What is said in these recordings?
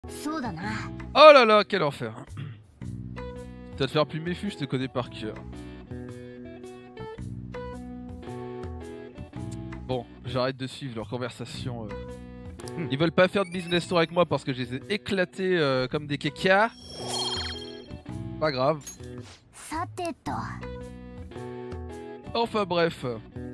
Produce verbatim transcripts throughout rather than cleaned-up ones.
Oh là là, quel enfer. Tu vas te faire plus méfu, je te connais par cœur. Bon, j'arrête de suivre leur conversation. Euh. Ils veulent pas faire de business tour avec moi parce que je les ai éclatés euh, comme des kékas. Pas grave. Enfin bref.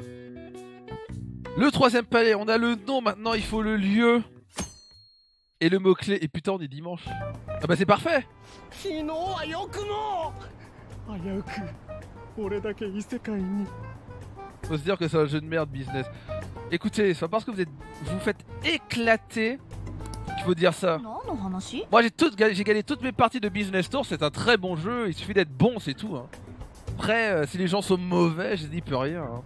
Le troisième palais, on a le nom maintenant, il faut le lieu. Et le mot-clé, et putain on est dimanche. Ah bah c'est parfait. Faut se dire que c'est un jeu de merde business. Écoutez, c'est pas parce que vous êtes, vous faites éclater qu'il faut dire ça. Moi j'ai tout, j'ai gagné toutes mes parties de Business Tour, c'est un très bon jeu, il suffit d'être bon, c'est tout. Hein. Après, euh, si les gens sont mauvais, je dis plus rien. Hein.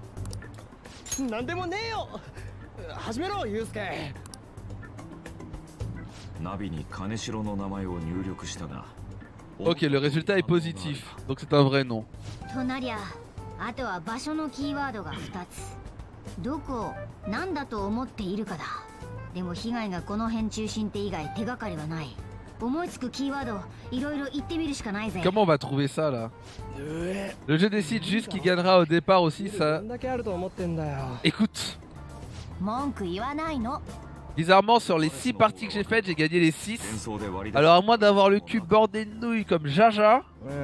Ok, le résultat est positif, donc c'est un vrai nom. あとは場所のキーワードがふたつ。どこ、なんだと思っているかだ。でも被害がこの辺中心って以外手がかりはない。思いつくキーワード、いろいろ言ってみるしかないぜ。Comment on va trouver ça là? Le jeu décide juste qui gagnera au départ aussi, ça. Écoute. 文句言わないの。 Bizarrement, sur les six parties que j'ai faites, j'ai gagné les six. Alors, à moins d'avoir le cul bordé de nouilles comme Jaja.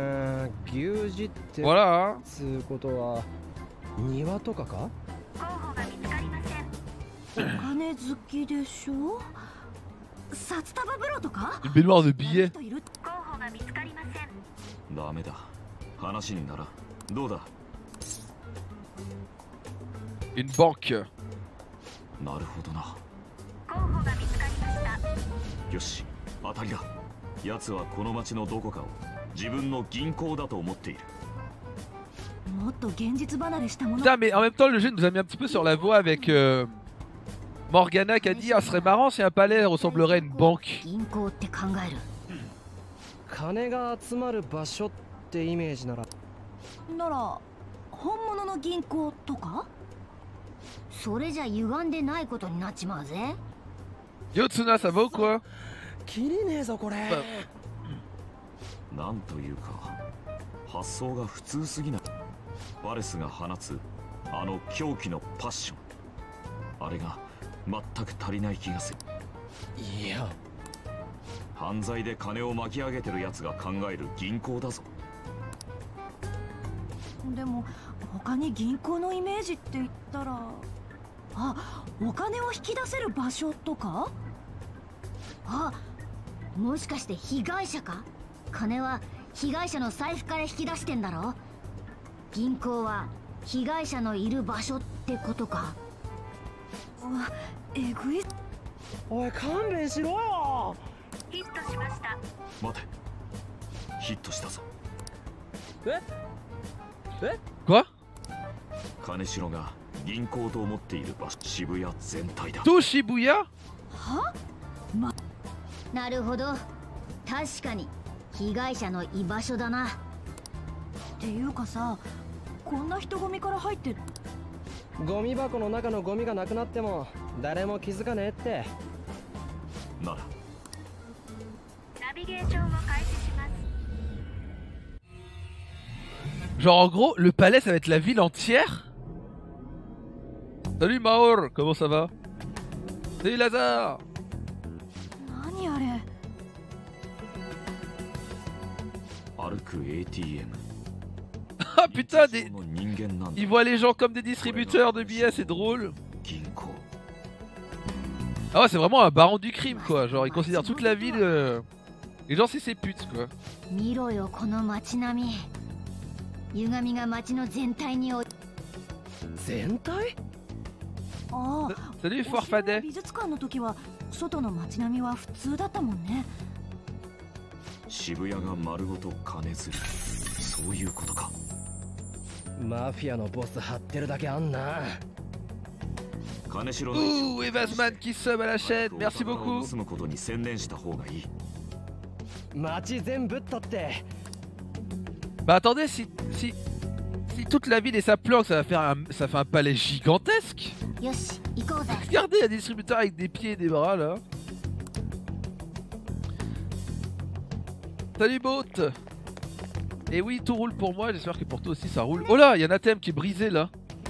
Voilà. Hein. Une baignoire de billets. Une banque. よし、当たりだ。奴はこの町のどこかを自分の銀行だと思っている。Putain, mais en même temps, le jeu nous a mis un petit peu sur la voie avec euh, Morgana qui a dit ah, ce serait marrant si un palais ressemblerait à une banque. 金が集まる場所ってイメージなら。なら、本物の銀行とか？ それじゃ歪んでないことになっちまうぜ。 Yo Tsuna, ça va ou quoi? 切りねえぞこれ。 なんというか発想が普通すぎない。バレスが放つあの狂気のパッション、あれが全く足りない気がする。いや、犯罪で金を巻き上げてるやつが考える銀行だぞ。 でも他に銀行のイメージって言ったら、あ、お金を引き出せる場所とか？ あ、もしかして被害者か？金は被害者の財布から引き出してんだろ？銀行は被害者のいる場所ってことか？ うわ、えぐい。おい、勘弁しろよ。 ヒットしました。 待て、ヒットしたぞ。 え？え？ Quoi? 金城が銀行と思っている場所、渋谷全体だ。 とShibuya？ は？ま、なるほど。確かに被害者の居場所だな。 っていうかさ、こんな人混みから入ってゴミ箱の中のゴミがなくなっても誰も気づかねえって。 なら。 ナビゲーションを開始します。 Genre en gros, le palais ça va être la ville entière. Salut Maor, comment ça va? Salut Lazare. Nani are? Ah putain, des... ils voient les gens comme des distributeurs de billets, c'est drôle. Ah ouais, c'est vraiment un baron du crime quoi, genre ils considèrent toute la ville... Euh... Les gens c'est ses putes quoi. Salut Forfadet. Ouh, Evasman qui sub à la chaîne, merci beaucoup. Bah attendez, si, si, si toute la ville est sa planque, ça va faire un, ça fait un palais gigantesque. Regardez, il y a des distributeurs avec des pieds et des bras là. Salut Bot. Et oui, tout roule pour moi, j'espère que pour toi aussi ça roule. Oh là, il y a un thème qui est brisé là.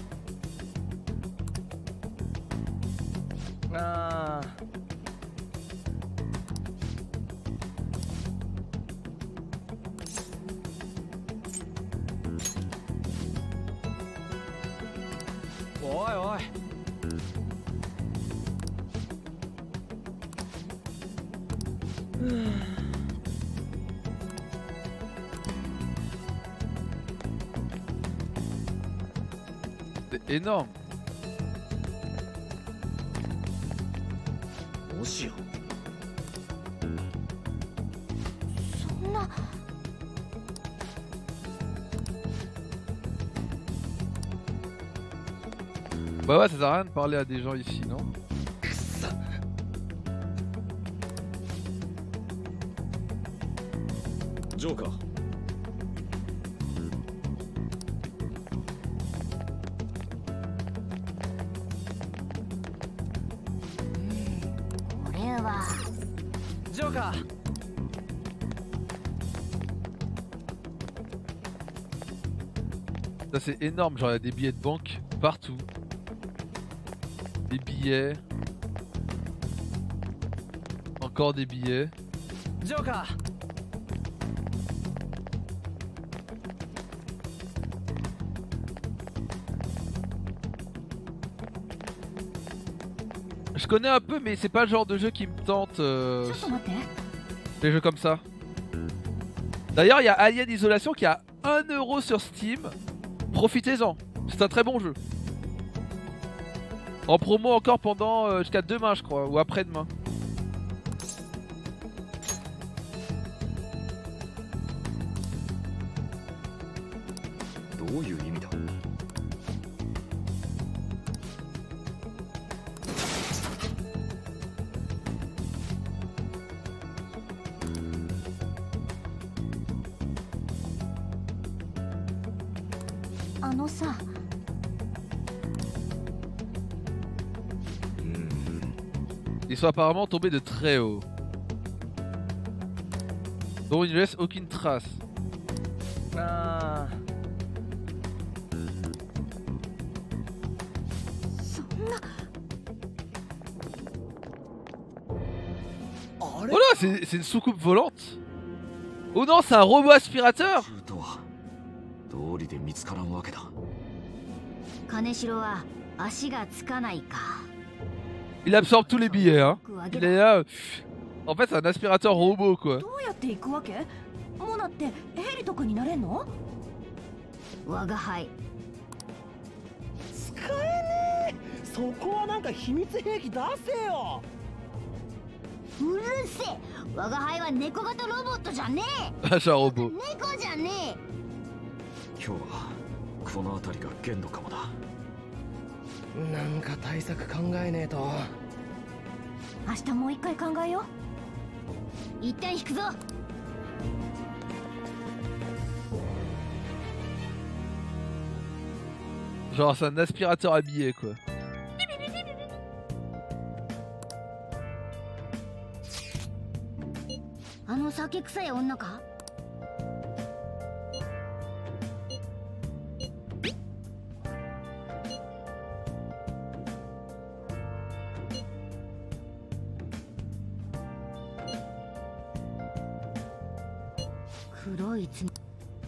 Ah.おいおい。 C'est énorme. もしやそんな。 Bah ouais, ça sert à rien de parler à des gens ici, non? ジョーカーこれはジョーカー。 Ça c'est énorme, genre il y a des billets de banque partout. Des billets. Encore des billets. ジョーカー。 Je connais un peu mais c'est pas le genre de jeu qui me tente euh, les jeux comme ça. D'ailleurs il y a Alien Isolation qui a un euro sur Steam. Profitez-en, c'est un très bon jeu. En promo encore pendant euh, jusqu'à demain je crois, ou après-demain. Ils sont apparemment tombés de très haut, dont il ne laisse aucune trace. Ah. Oh là, c'est une soucoupe volante. Oh non, c'est un robot aspirateur. Il absorbe tous les billets, hein. Il est là. En fait, c'est un aspirateur robot, quoi. Achat robot. この辺りが限度かもだ。 なんか対策考えねえと。 明日もう一回考えよう。一旦引くぞ。 Genre c'est un aspirateur habillé quoi. Ahの酒臭い女か？黒いつ。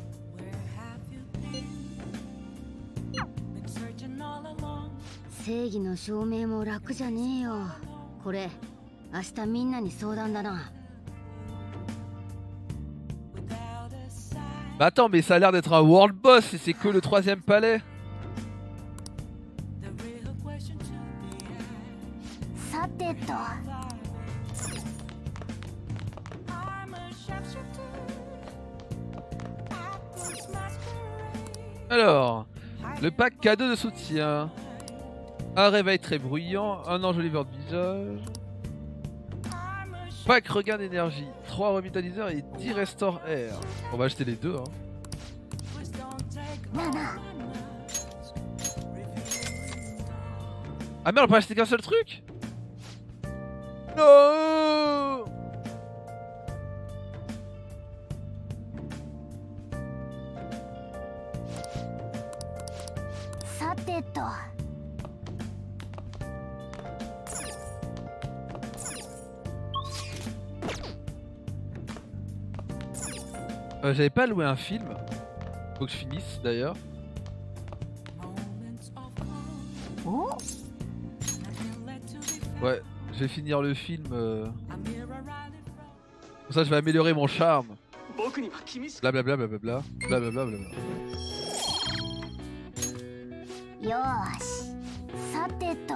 正義の証明も楽じゃねえよ。これ明日みんなに相談だな。 Bah attends, mais ça a l'air d'être un world boss et c'est que le troisième palais. Alors, le pack cadeau de soutien. Un réveil très bruyant, un enjoliveur de visage. Pack regain d'énergie, trois revitaliseurs et dix restore air. On va acheter les deux hein. Ah merde, on peut acheter qu'un seul truc? Non. さてと。 Euh, J'avais pas loué un film. Faut que je finisse d'ailleurs. Oh. Ouais, je vais finir le film. Euh... Comme ça, je vais améliorer mon charme. Blablabla, blablabla, blablabla, blablabla. Yosh, sateto.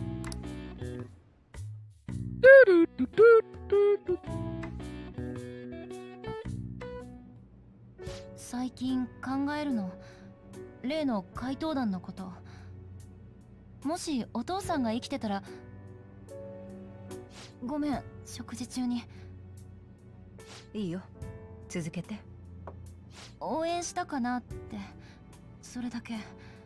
最近考えるの、例の怪盗団のこと。もしお父さんが生きてたら。ごめん、食事中に。 いいよ、続けて。 応援したかなって、それだけ。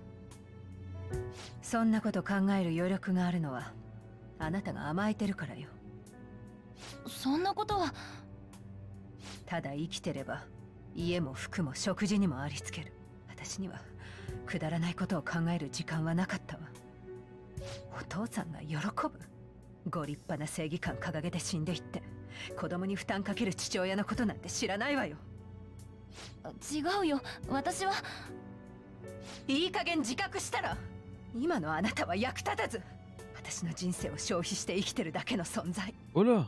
そんなこと考える余力があるのはあなたが甘えてるからよ。 そんなことは。 ただ生きてれば家も服も食事にもありつける。私にはくだらないことを考える時間はなかったわ。お父さんが喜ぶ？ご立派な正義感掲げて死んでいって子供に負担かける父親のことなんて知らないわよ。 違うよ、私は。 いい加減自覚したら。今のあなたは役立たず。私の人生を消費して生きてるだけの存在。 おら。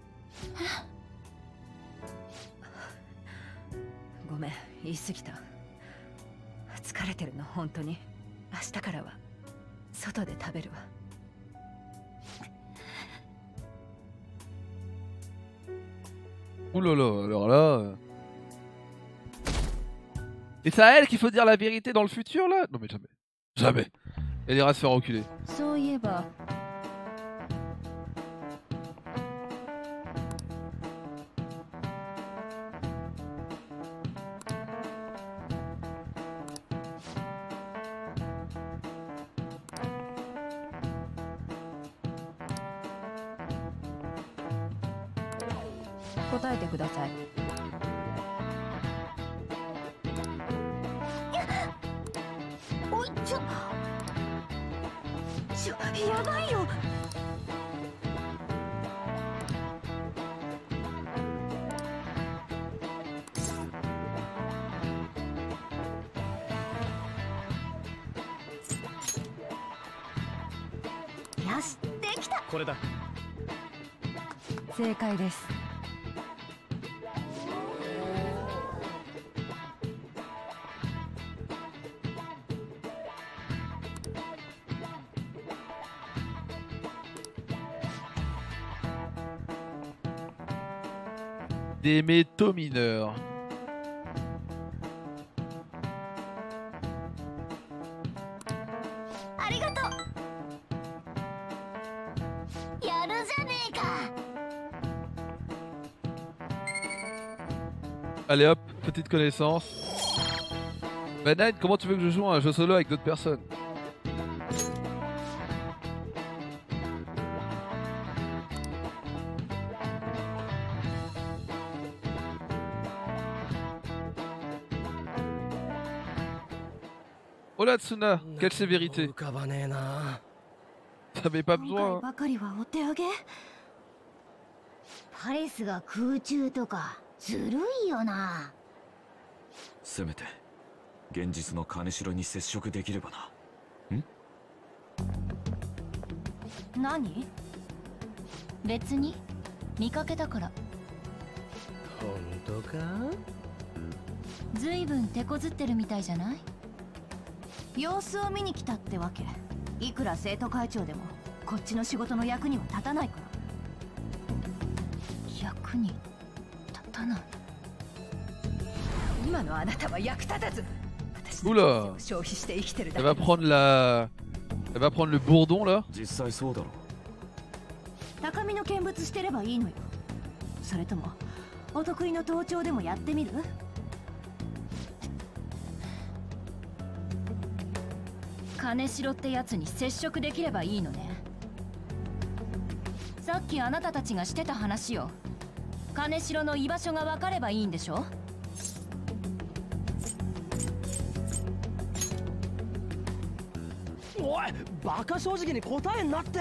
ごめん、言い過ぎた。疲れてるの本当に。明日からは外で食べるわ。 Oh là là, alors là... Et c'est à elle qu'il faut dire la vérité dans le futur là? Non mais jamais. Jamais. Elle ira se faire enculer. そういえば。 答えてください。 おい、ちょちょ、やばいよ。よし、できた。 これだ。 正解です。 Des métaux mineurs. Allez hop, petite connaissance. Bah Nine, comment tu veux que je joue à un jeu solo avec d'autres personnes? Oh là Tsuna, quelle sévérité. T'avais pas besoin. パレスが空中とかずるいよな。 せめて現実の金城に接触できればな。ん？ 何？別に見かけたから。 本当か？ ずいぶん手こずってるみたいじゃない？様子を見に来たってわけ。いくら生徒会長でもこっちの仕事の役には立たないから。役に立たない。 今のあなたは役立たず。 Oula! Elle va prendre la... Elle va prendre le bourdon là. 実際そうだろう。 高みの見物してればいいのよ。それともお得意の盗聴でもやってみる？金城ってやつに接触できればいいのね。さっきあなたたちがしてた話よ。金城の居場所が分かればいいんでしょ？ おい、バカ正直に答えんなって。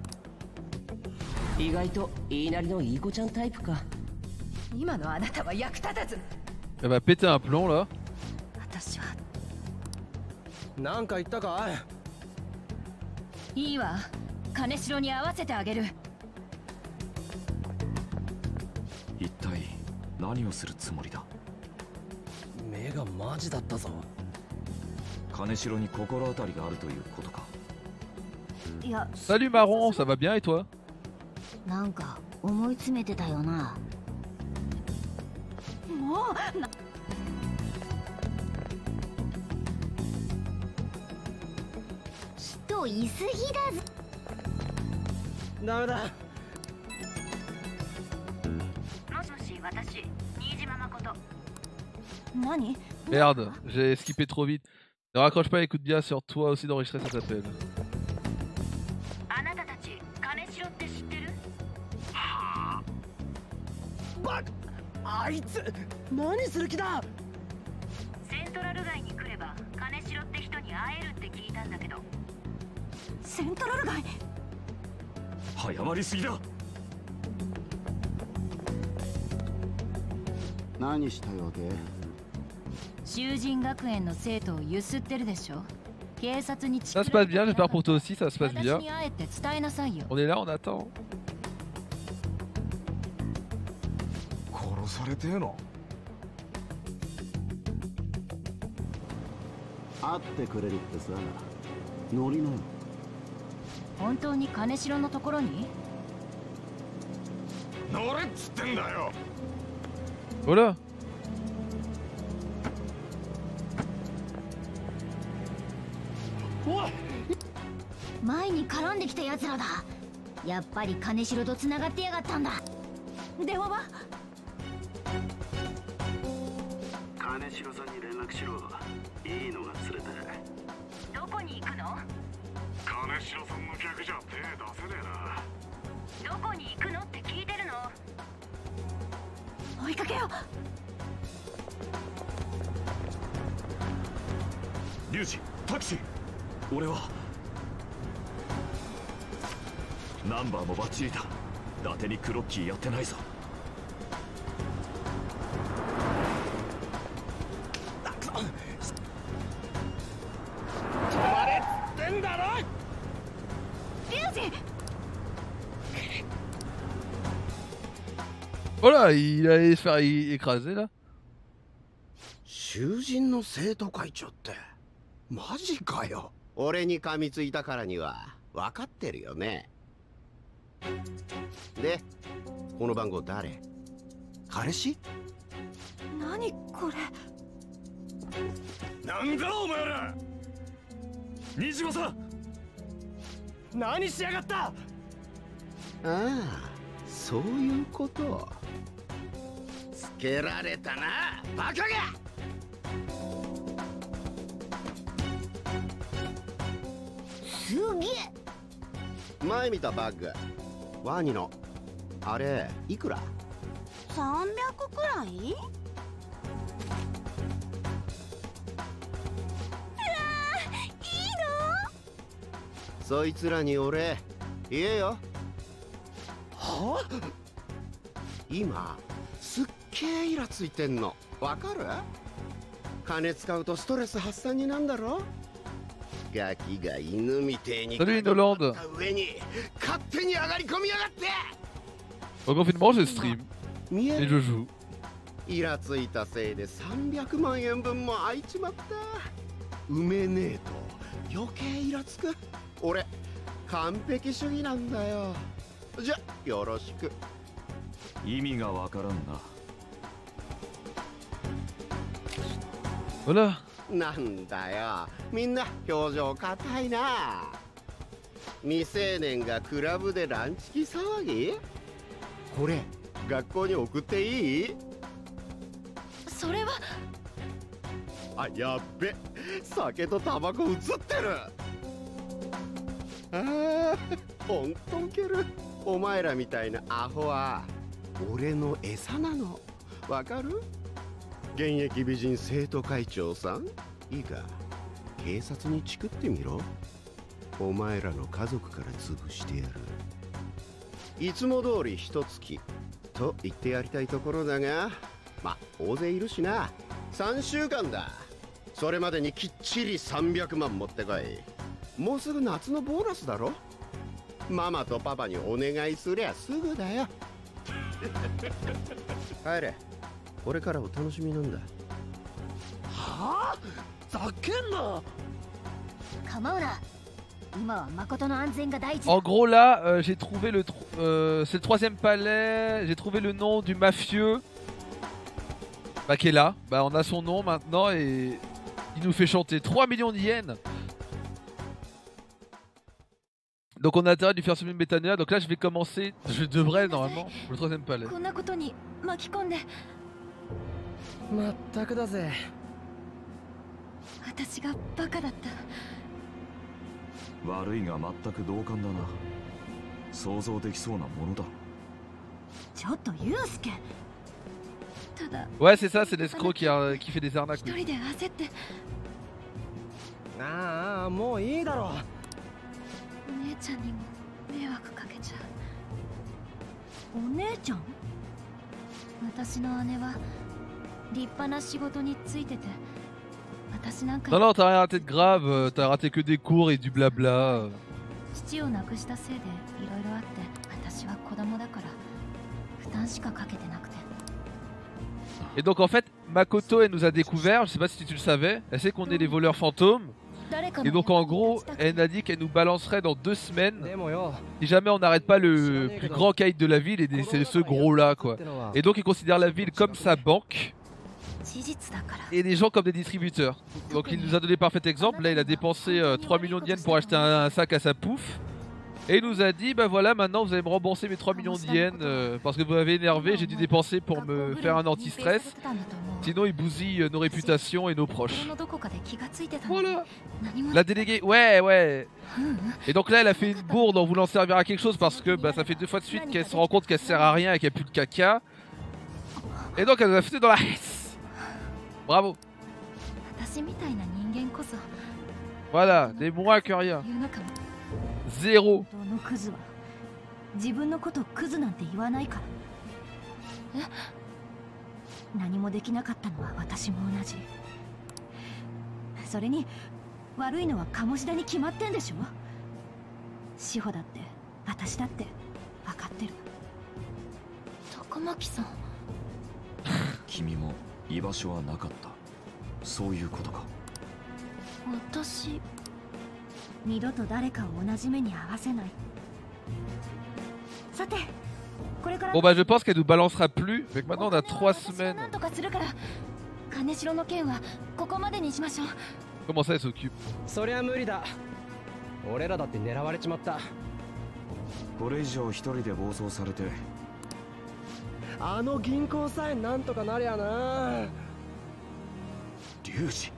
意外と言いなりのいい子ちゃんタイプか。 今のあなたは役立たず。 Elle va péter un plomb là. 私はなんか言ったかい。いいわ、金城に合わせてあげる。 一体何をするつもりだ。 目がマジだったぞ。 金城に心当たりがあるということか。 いや、 Salut Marron, ça va bien et toi? なんか思い詰めてたよな。 もうな。 人いすぎだぜ。 ダメだ。 もしもし、私、新島誠。何？ Merde, j'ai skippé trop vite. Ne raccroche pas, écoute bien, sur toi aussi d'enregistrer cet appel. あなたたち、金城って知ってる？ バカ、あいつ何する気だ。 セントラル街に来れば金城って人に会えるって聞いたんだけど。セントラル街？ 早まりすぎだ。 何したいわけ？ 囚人学園の生徒をゆすってるでしょ。警察に Ça se passe bien, j'espère pour toi aussi, ça se passe bien. 私に会えて伝えなさいよ。 On est là, on attend. 殺されてえの？会ってくれるってさ、ノリなよ。 本当に金城のところに？ 乗れっつってんだよ。 Voilà. おい、 前に絡んできたやつらだ。やっぱり金城と繋がってやがったんだ。 電話は？ 金城さんに連絡しろ。いいのが釣れた。 どこに行くの？ 金城さんの客じゃ手出せねえな。 どこに行くのって聞いてるの。追いかけよう。 リュウジ、タクシー。俺はナンバーもバッチリだ。伊達にクロッキーやってないぞ。 止まれっつってんだろ。 リュウジ！ Voilà, il allait se faire écraser là. 囚人の生徒会長ってマジかよ。俺に噛みついたからには分かってるよね。で、この番号誰？彼氏？ 何これ。 なんだお前ら。新島さん、 何しやがった。 ああ、そういうこと。つけられたな、バカが。 すげえ。 前見たバッグ、ワニのあれいくら？ さんびゃくくらい？うわー、いいの？ そいつらに俺言えよ。 はあ？ 今すっげえイラついてんのわかる？金使うとストレス発散になんだろ。ガキが犬みてえに Salut Inoland. 上に勝手に上がり込みやがって。 Au confinement, je stream 見え et る？ je joue. イラついたせいでさんびゃくまんえんぶんも空いちまった。埋めねえと余計イラつく。俺完璧主義なんだよ。じゃよろしく。 意味がわからんな。 Voilà. なんだよ、みんな表情硬いな。未成年がクラブでランチキ騒ぎ？これ学校に送っていい？ それは。 あ、やっべ、酒とタバコ映ってる。ああ、ほんとウケる。お前らみたいなアホは俺の餌なの。わかる？現役美人生徒会長さん、いいか、警察にチクってみろ。 お前らの家族から潰してやる。いつも通り一月と言ってやりたいところだが、まあ大勢いるしな。さんしゅうかんだ。それまでにきっちりさんびゃくまん持ってこい。もうすぐ夏のボーナスだろ。ママとパパにお願いすりゃすぐだよ。帰れ。これからお楽しみなんだ。 はあ、ざけんな。 構うな。今は誠の安全が第一。 En gros là, euh, j'ai trouvé le, euh, c'est le troisième palais. J'ai trouvé le nom du mafieux. Bah qui est là. Bah on a son nom maintenant et il nous fait chanter trois millions de yens. Donc on a intérêt de lui faire subir une métania. Donc là je vais commencer. Je devrais normalement le troisième palais. こんなことに巻き込んで。 まったくだぜ。 私がバカだった。 悪いが全く同感だな。想像できそうなものだ。 ちょっとユウスケ。 ただ。 Ouais c'est ça, c'est l'escroc qui, a, qui fait des arnaques. 一人で焦って。 ああ、もういいだろう。 お姉ちゃんにも迷惑かけちゃう。お姉ちゃん？ 私の姉は立派な仕事についてて。 Non non, t'as rien raté de grave, t'as raté que des cours et du blabla. Et donc en fait, Makoto elle nous a découvert, je sais pas si tu le savais, elle sait qu'on est les voleurs fantômes. Et donc en gros, elle a dit qu'elle nous balancerait dans deux semaines si jamais on n'arrête pas le plus grand caïd de la ville, et c'est ce gros là quoi. Et donc il considère la ville comme sa banque. Et les gens comme des distributeurs. Donc il nous a donné parfait exemple. Là il a dépensé euh, trois millions de yens pour acheter un, un sac à sa pouffe. Et il nous a dit bah voilà, maintenant vous allez me rembourser mes trois millions de yens euh, parce que vous m'avez énervé, j'ai dû dépenser pour me faire un anti-stress. Sinon il bousille euh, nos réputations et nos proches. Voilà. La déléguée, ouais ouais. Et donc là elle a fait une bourde en voulant servir à quelque chose parce que bah, ça fait deux fois de suite qu'elle se rend compte qu'elle sert à rien et qu'il n'y a plus de caca. Et donc elle nous a foutu dans la haisse. Bravo. Voilà, des moins que rien. Zéro. 自分のことクズなんて言わないから。え？何もできなかったのは私も同じ。それに悪いのは鴨志田に決まってんでしょ。志保だって私だって分かってる。 高巻さん。 君も居場所はなかった。そういうことか。 私。 二度と誰かを同じ目に合わせない。さて。 Bon bah je pense qu'elle nous balancera plus, fait que maintenant on a trois semaines. Comment ça elle s'occupe? そりゃ無理だ。俺らだって狙われちまった。 これ以上一人で暴走されて。 あの銀行さえなんとかなりゃな。 リュウジ。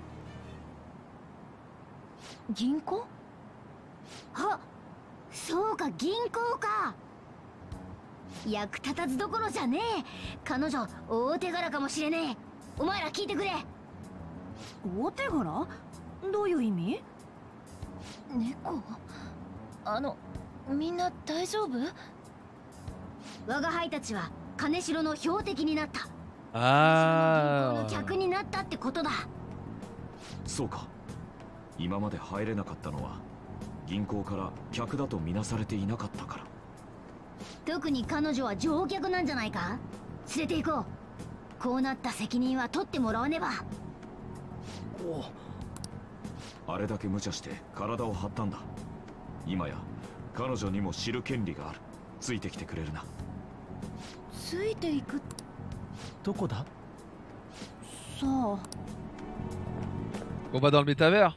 銀行？あ、そうか銀行か。役立たずどころじゃねえ。彼女大手柄かもしれねえ。お前ら聞いてくれ。大手柄？どういう意味？ 猫？あのみんな大丈夫？ 我が輩たちは金城の標的になった。 ああ。 銀行の客になったってことだ。 そうか。今まで入れなかったのは銀行から客だとみなされていなかったから。 特に彼女は乗客なんじゃないか。連れて行こう。こうなった責任は取ってもらわねば。 あれだけ無茶して体を張ったんだ。今や彼女にも知る権利がある。ついてきてくれるな。 ついていく。 どこだ？ さあ。 On va dans le métavers.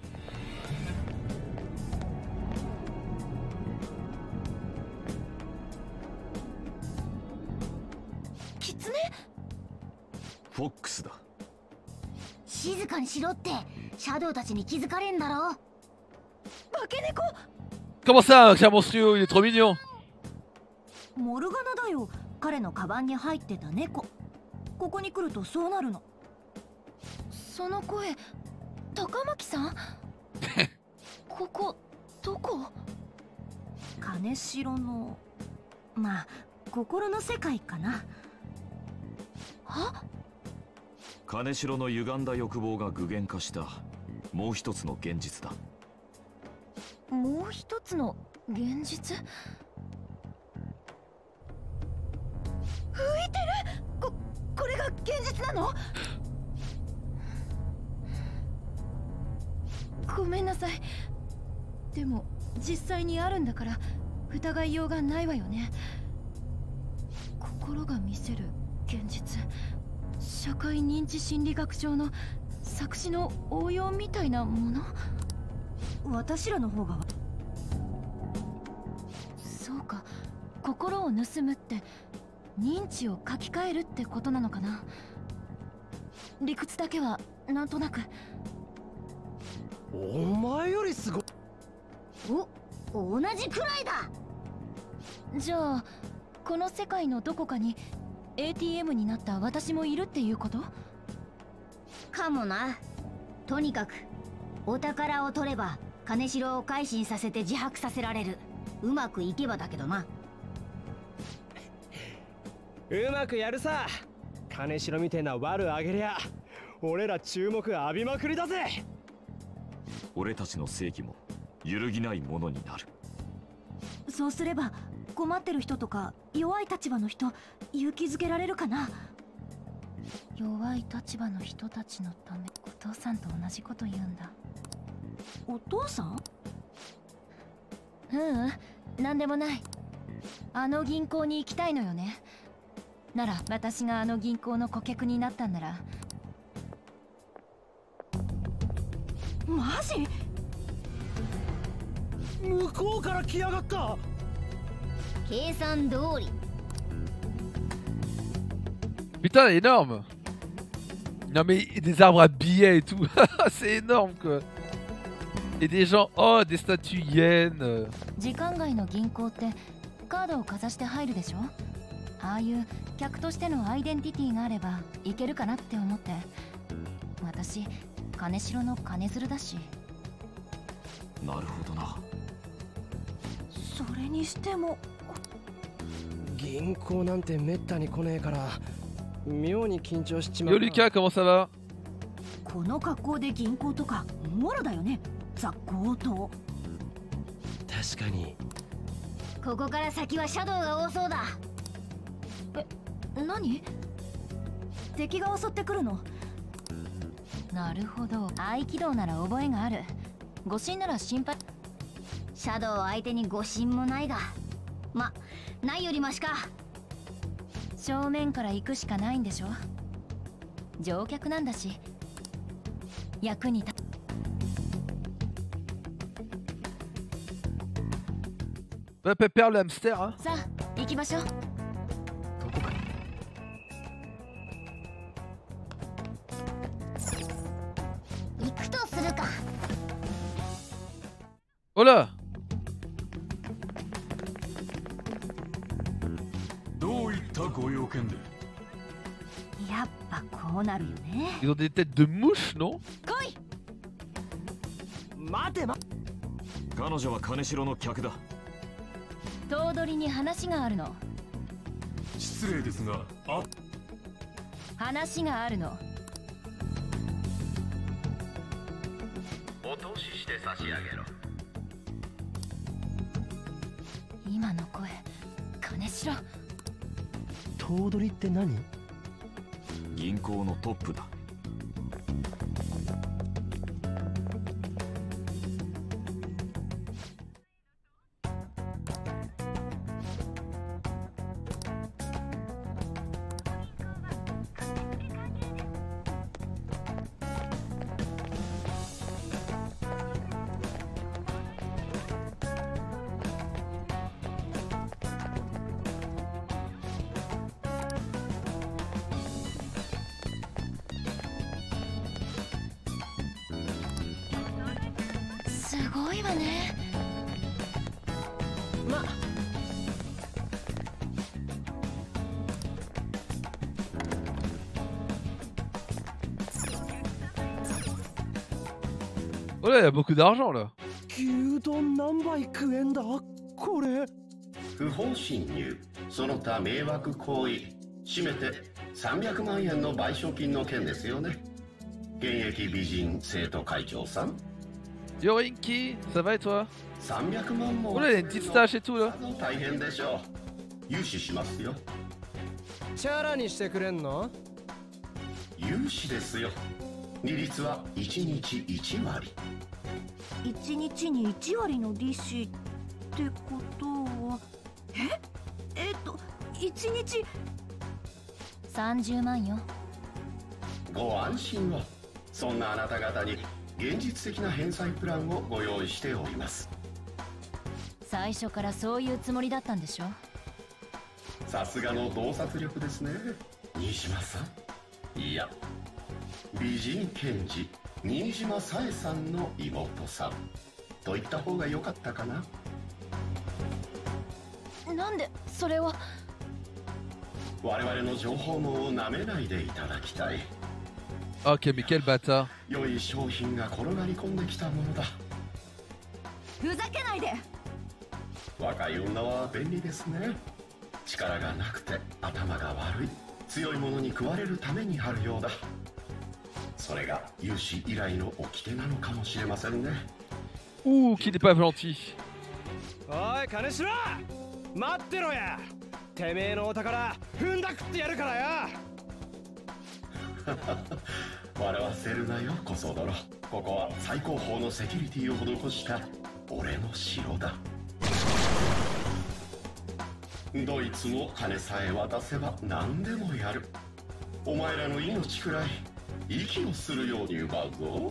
フォックスだ。 静かにしろってシャドウたちに気づかれんだろ。 化け猫。 Comment ça, cher monstrueux, il est trop mignon. モルガナだよ。彼のカバンに入ってた猫。ここに来るとそうなるの。 その声、高巻さん？ここどこ？金城のまあ心の世界かな。は？ 金城の歪んだ欲望が具現化したもう一つの現実だ。 もう一つの現実？浮いてる！こ、これが現実なの？ごめんなさい。でも実際にあるんだから疑いようがないわよね。心が見せる現実、社会認知心理学上の作詞の応用みたいなもの？私らの方が。そうか、心を盗むって認知を書き換えるってことなのかな。理屈だけはなんとなく。 お前よりすご。 お、同じくらいだ。じゃあこの世界のどこかに エーティーエム になった私もいるっていうこと？かもな。とにかくお宝を取れば金城を改心させて自白させられる。うまくいけばだけどな。 うまくやるさ。金城みてえな悪あげりゃ俺ら注目浴びまくりだぜ。 俺たちの正義も揺るぎないものになる。 そうすれば困ってる人とか弱い立場の人勇気づけられるかな。弱い立場の人たちのため。お父さんと同じこと言うんだ。お父さん？ううん、なんでもない。あの銀行に行きたいのよね。なら私があの銀行の顧客になったんなら。マジ？ 向こうから来やがった。 計算通り。 Putain, énorme! Non mais des arbres à billets et tout, c'est énorme quoi! Et des gens, oh, des statues yens! 時間外の銀行ってカードをかざして入るでしょ。ああいう客としてのアイデンティティがあればいけるかなって思って。私金城の金づるだし。 なるほどな。 それにしても銀行なんてめったに来ねえから妙に緊張しちまう。 Yo Lucas, comment ça va? この格好で銀行とかもろだよね。ザ・強盗。 確かに。 ここから先はシャドウが多そうだ。え、何？敵が襲ってくるの？なるほど、合気道なら覚えがある。誤信なら心配。シャドウ相手に誤信もないが、ま、ないよりマシか。正面から行くしかないんでしょ。乗客なんだし役に立。 Ouais, Pépère le hamster, hein? さあ行きましょう。行くとするか。 Oh là! どういったご用件で？ やっぱこうなるよね。 Ils ont des têtes de mouches, non? 来い。 待てま。 彼女は金城の客だ。 頭取に話があるの。 失礼ですが、あ、 話があるの。 お通しして差し上げろ。 今の声、金城。 頭取って何？ 銀行のトップだ。 すごいわね。 ま。 Oh là, il y a beaucoup d'argent là. 牛丼何杯食えんだこれ。 不法侵入、その他迷惑行為、締めてさんびゃくまんえんの賠償金の件ですよね。現役美人生徒会長さん。 Yorinki, ça va et toi? さんびゃくまんも。 Oh là, il y a une petite stache et tout là. 大変でしょう。融資しますよ。 チャラにしてくれんの？ 融資ですよ。利率はいちにちいちわり。 いちにちにいちわりの利子ってことは、ええっといちにちさんじゅうまんよ。 ご安心を。そんなあなた方に現実的な返済プランをご用意しております。 最初からそういうつもりだったんでしょ。 さすがの洞察力ですね、新島さん。いや、美人検事新島さえさんの妹さんと言った方が良かったかな。 なんでそれは。 我々の情報網をなめないでいただきたい。 Ok, mais quel bâtard. 良い商品が転がり込んできたものだ。 ふざけないで。 若い女は便利ですね。力がなくて頭が悪い、強いものに食われるためにあるようだ。それが融資依頼の掟なのかもしれませんね。 Ouh, qu'il n'est pas gentil. おい金城、待ってろや。てめえのお宝踏んだくってやるからよ。 笑わせるなよ小僧殿。ここは最高峰のセキュリティを施した俺の城だ。ドイツの金さえ渡せば何でもやる。お前らの命くらい息をするように奪うぞ。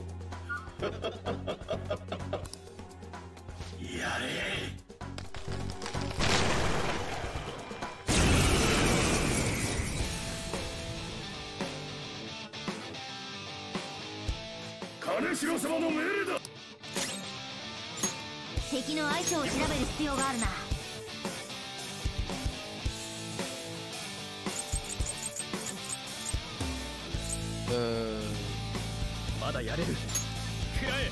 やれ。金城様の命令だ。 敵の相性を調べる必要があるな。 まだやれる。食らえ。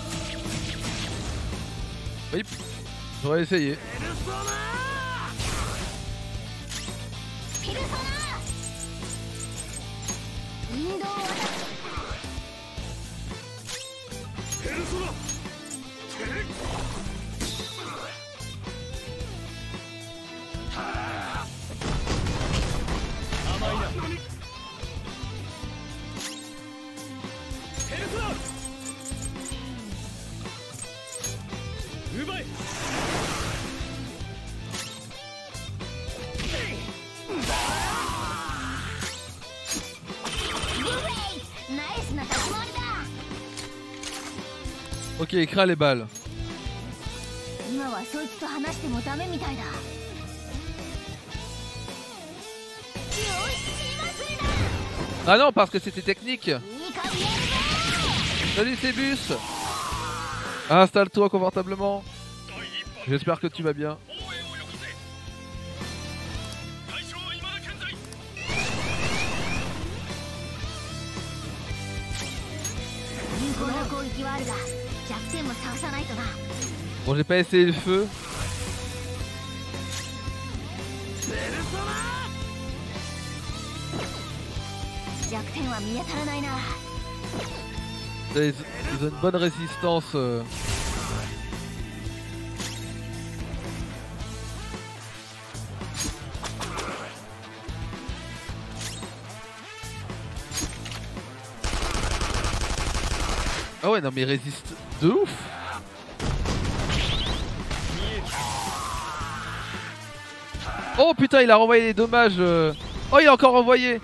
Oui, j'aurais essayé. Ok, écris les balles. Ah non, parce que c'était technique. Salut Cébus. Installe-toi confortablement. J'espère que tu vas bien. Bon, j'ai pas essayé le feu. Ils, ils ont une bonne résistance. Euh... Ah ouais, non mais ils résistent de ouf. Oh putain, il a renvoyé les dommages. Euh... Oh, il a encore renvoyé.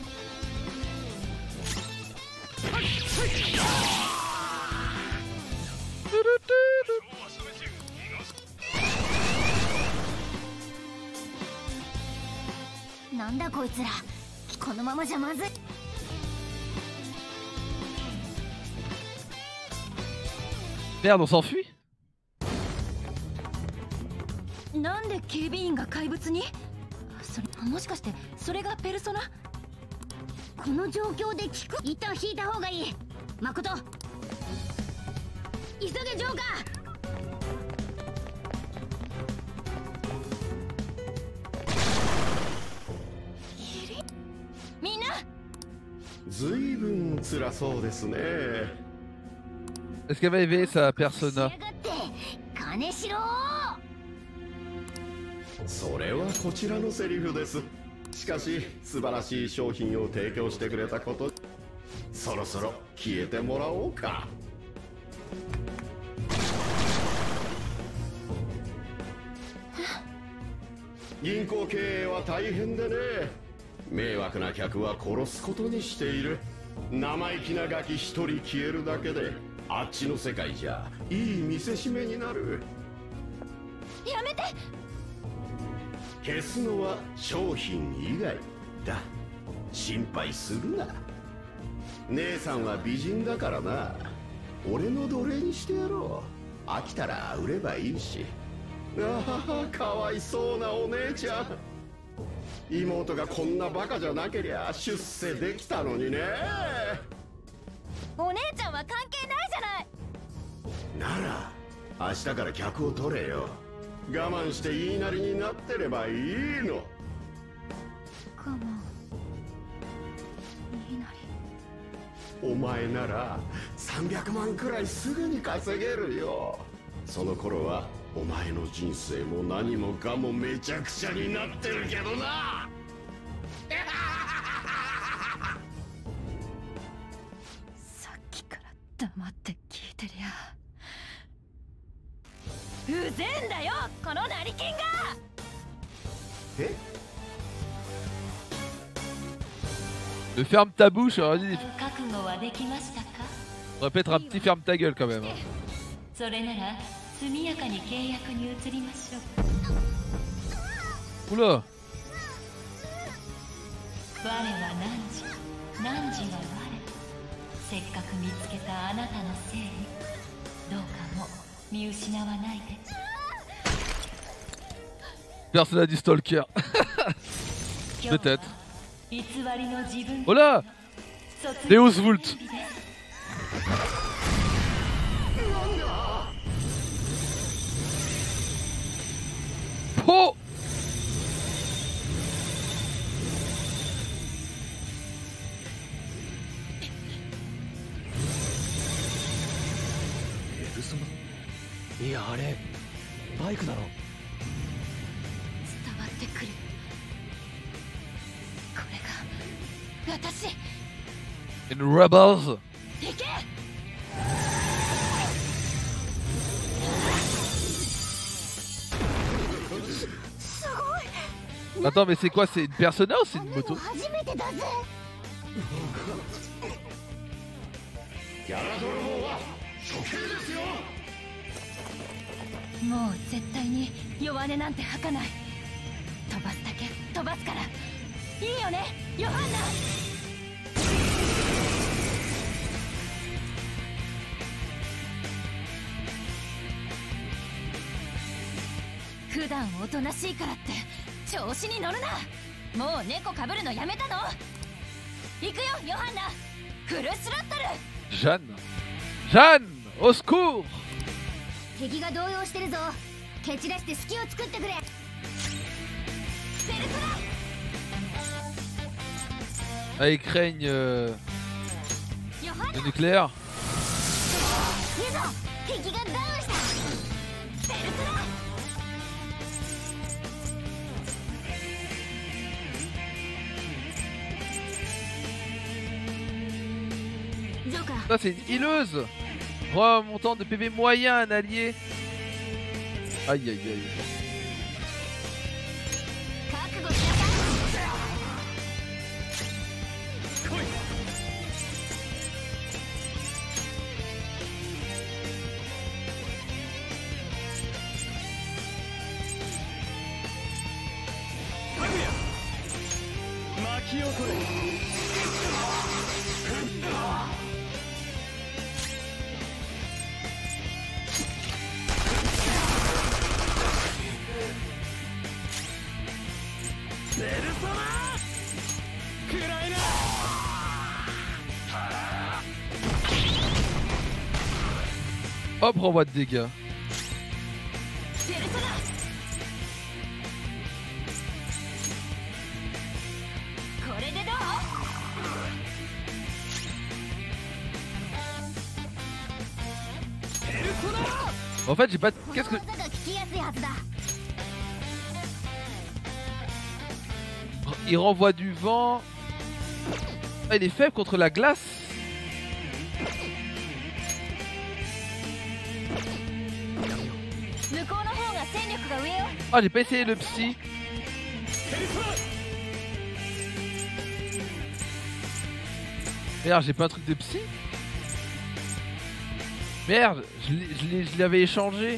Merde, on s'enfuit. なんで警備員が怪物に？それもしかしてそれがペルソナ？この状況で聞く？糸を引いた方がいい。誠。急げジョーカー。 随分辛そうですね。 Est-ce qu'elle va éveiller sa persona? それはこちらのセリフです。しかし素晴らしい商品を提供してくれたこと、そろそろ消えてもらおうか。銀行経営は大変でね。迷惑な客は殺すことにしている。生意気なガキ一人消えるだけであっちの世界じゃいい見せしめになる。 やめて。 消すのは商品以外だ。心配するな。姉さんは美人だからな。俺の奴隷にしてやろう。飽きたら売ればいいし。ああ、かわいそうなお姉ちゃん。妹がこんなバカじゃなけりゃ出世できたのにね。 お姉ちゃんは関係ないじゃない。 なら明日から客を取れよ。我慢して言いなりになってればいいの。 我慢言いなり。 お前ならさんびゃくまんくらいすぐに稼げるよ。その頃はお前の人生も何もかもめちゃくちゃになってるけどな。 さっきから黙って聞いてりゃうぜえんだよこの成金が。 え Le ferme ta bouche, alors dis. 覚悟はできましたか。 On va peut-être un petit ferme ta gueule quand même. それなら速やかに契約に移りましょう。 Oula. 我は汝、汝は我。せっかく見つけたあなたの正義、どうかも見失わないで。 Persona du stalker. Peut-être. Oh là Deus Vult. Oh. Il y a un bike là. In Rebels. Attends, mais c'est quoi? C'est une persona ou c'est une moto? Jeanne Jeanne au secours. Ah, ils craignent euh, le nucléaire. Ça c'est une healeuse. Remontant de P V moyen un allié. Aïe aïe aïe. Hop, renvoi de dégâts. En fait, j'ai pas. Qu'est-ce que. Il renvoie du vent. Ah, il est faible contre la glace. Ah, j'ai pas essayé le psy. Merde, j'ai pas un truc de psy. Merde, je l'avais échangé.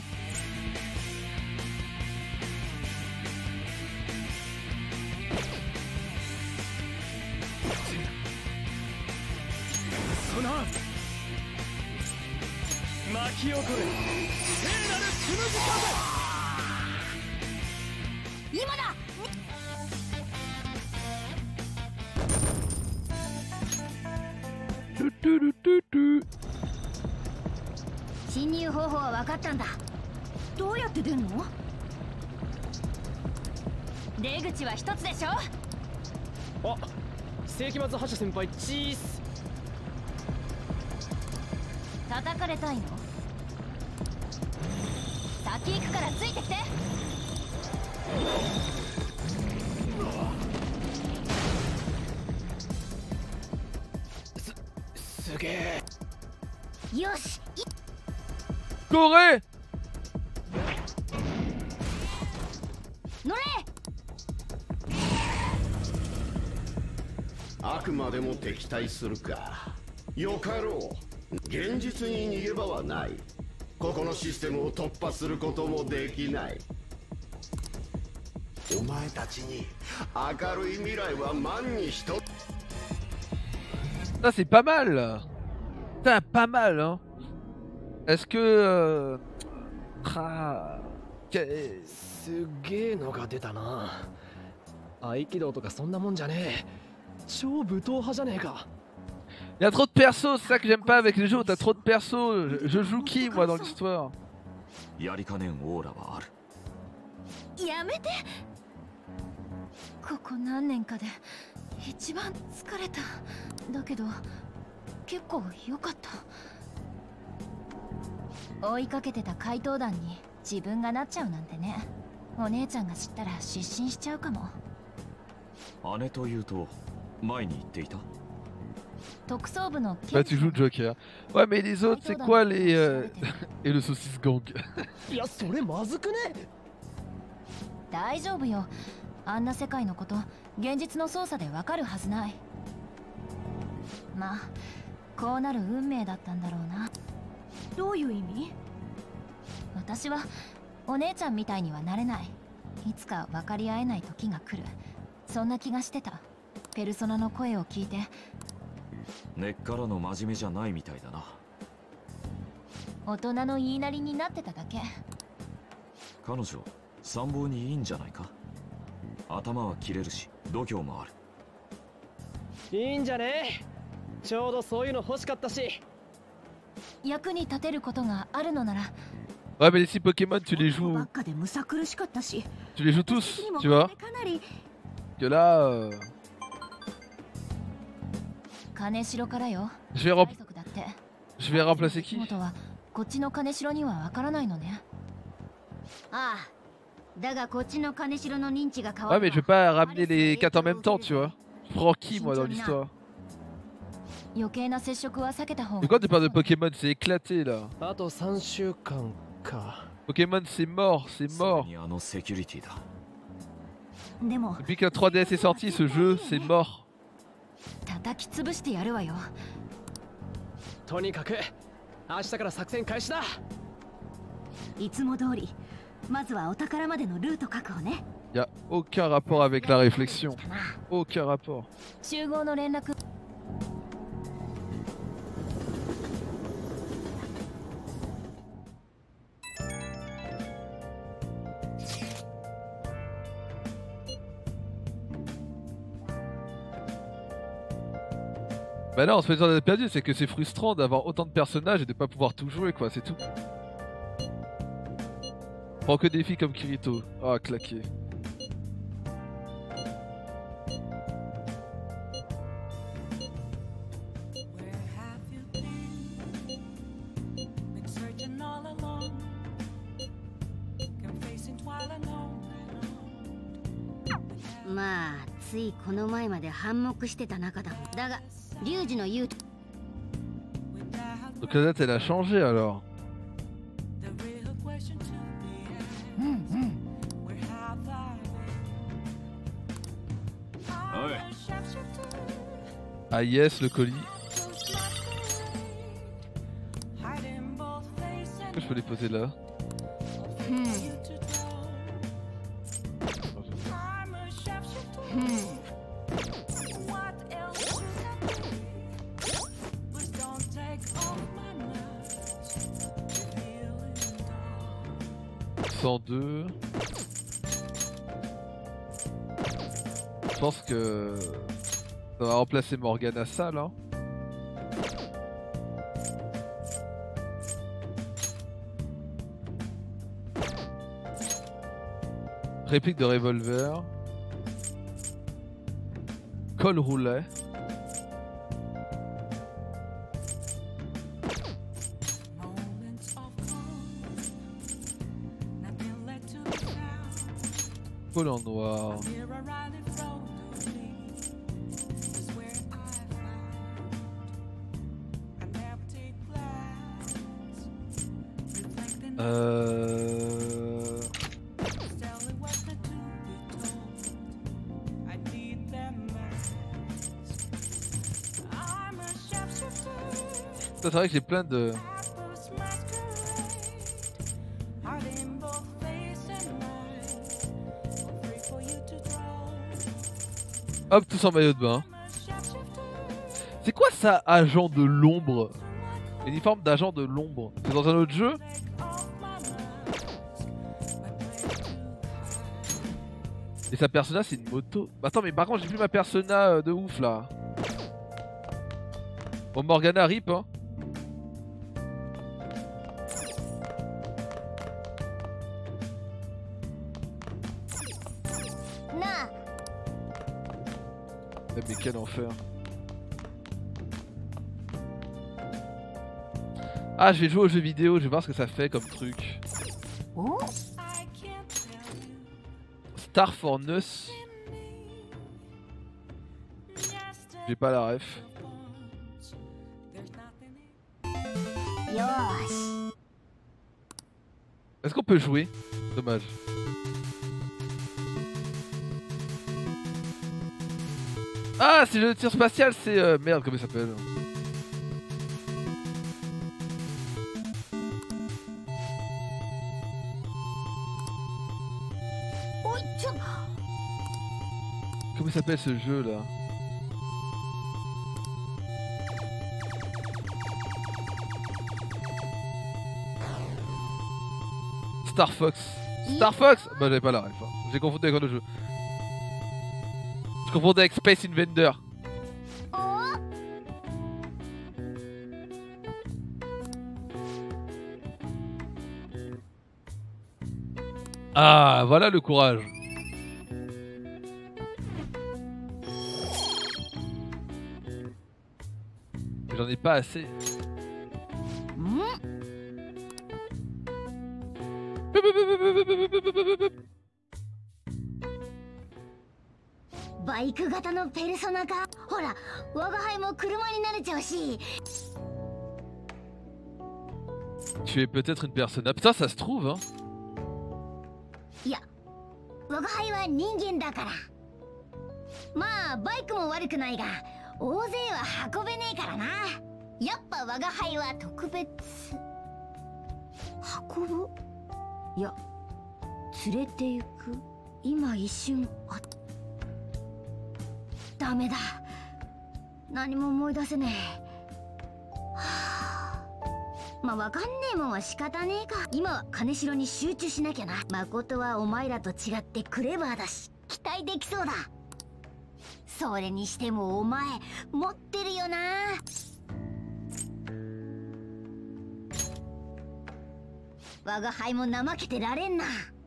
Corée! Ça c'est pas mal. Putain, pas mal hein. Est-ce que euh... ah... que... il y a trop de persos, c'est ça que j'aime pas avec les jeux où t'as trop de persos. Je, je joue qui moi dans l'histoire? Bah tu joues Joker. Ouais mais les autres c'est quoi les... Euh... Et le saucisse gang. Ouais mais les six Pokémon tu les joues. Tu les joues tous, tu vois. Que là... Euh... Je vais, rem... Je vais remplacer qui? Ouais mais je vais pas ramener les quatre en même temps tu vois. Je prends qui moi dans l'histoire? Mais quand tu parles de Pokémon c'est éclaté là. Pokémon c'est mort, c'est mort. Depuis que la trois D S est sortie ce jeu c'est mort. Y'a aucun rapport avec la réflexion. Aucun rapport. Bah non, c'est pas d'être perdu, c'est que c'est frustrant d'avoir autant de personnages et de pas pouvoir tout jouer quoi, c'est tout. Prends que des filles comme Kirito. Ah, claqué. ついこの前まで反目してた仲だ。だがリュウジの言う。 Donc la date elle a changé alors. Ah yes, le colis. Est-ce que je peux les poser là? cent deux. Je pense que ça va remplacer Morgana à ça là. Réplique de revolver. Col roulé. Col en noir. Euh... C'est vrai que j'ai plein de... Hop, tous en maillot de bain. C'est quoi ça, agent de l'ombre? Uniforme d'agent de l'ombre. C'est dans un autre jeu? Et sa persona c'est une moto. Attends mais par contre j'ai plus ma persona de ouf là. Bon Morgana rip hein. Mais quel enfer. Ah je vais jouer aux jeux vidéo, je vais voir ce que ça fait comme truc. Oh. Star for Neus. J'ai pas la ref. Est-ce qu'on peut jouer? Dommage. Ah, c'est le tir spatial, c'est... Euh, merde, comment il s'appelle? Comment il s'appelle ce jeu là? Star Fox. Star Fox? Bah j'avais pas la ref. Hein. J'ai confondu avec un autre jeu. Je confondais avec Space Invader. Ah, voilà le courage. J'en ai pas assez. Bike 型のペルソナか。ほら、我が輩も車に慣れちゃうし。 Tu es peut-être une persona. Putain, ça se trouve, hein. いや、我が輩は人間だから。まあ、バイクも悪くないが、大勢は運べねえからな。やっぱ我が輩は特別。運ぶ？いや、連れて行く。今一瞬あ。ダメだ。何も思い出せねえ。はあ、まあわかんねえもんは仕方ねえか。今は金城に集中しなきゃな。誠はお前らと違ってクレバーだし、期待できそうだ。それにしてもお前持ってるよな。我が輩も怠けてられんな。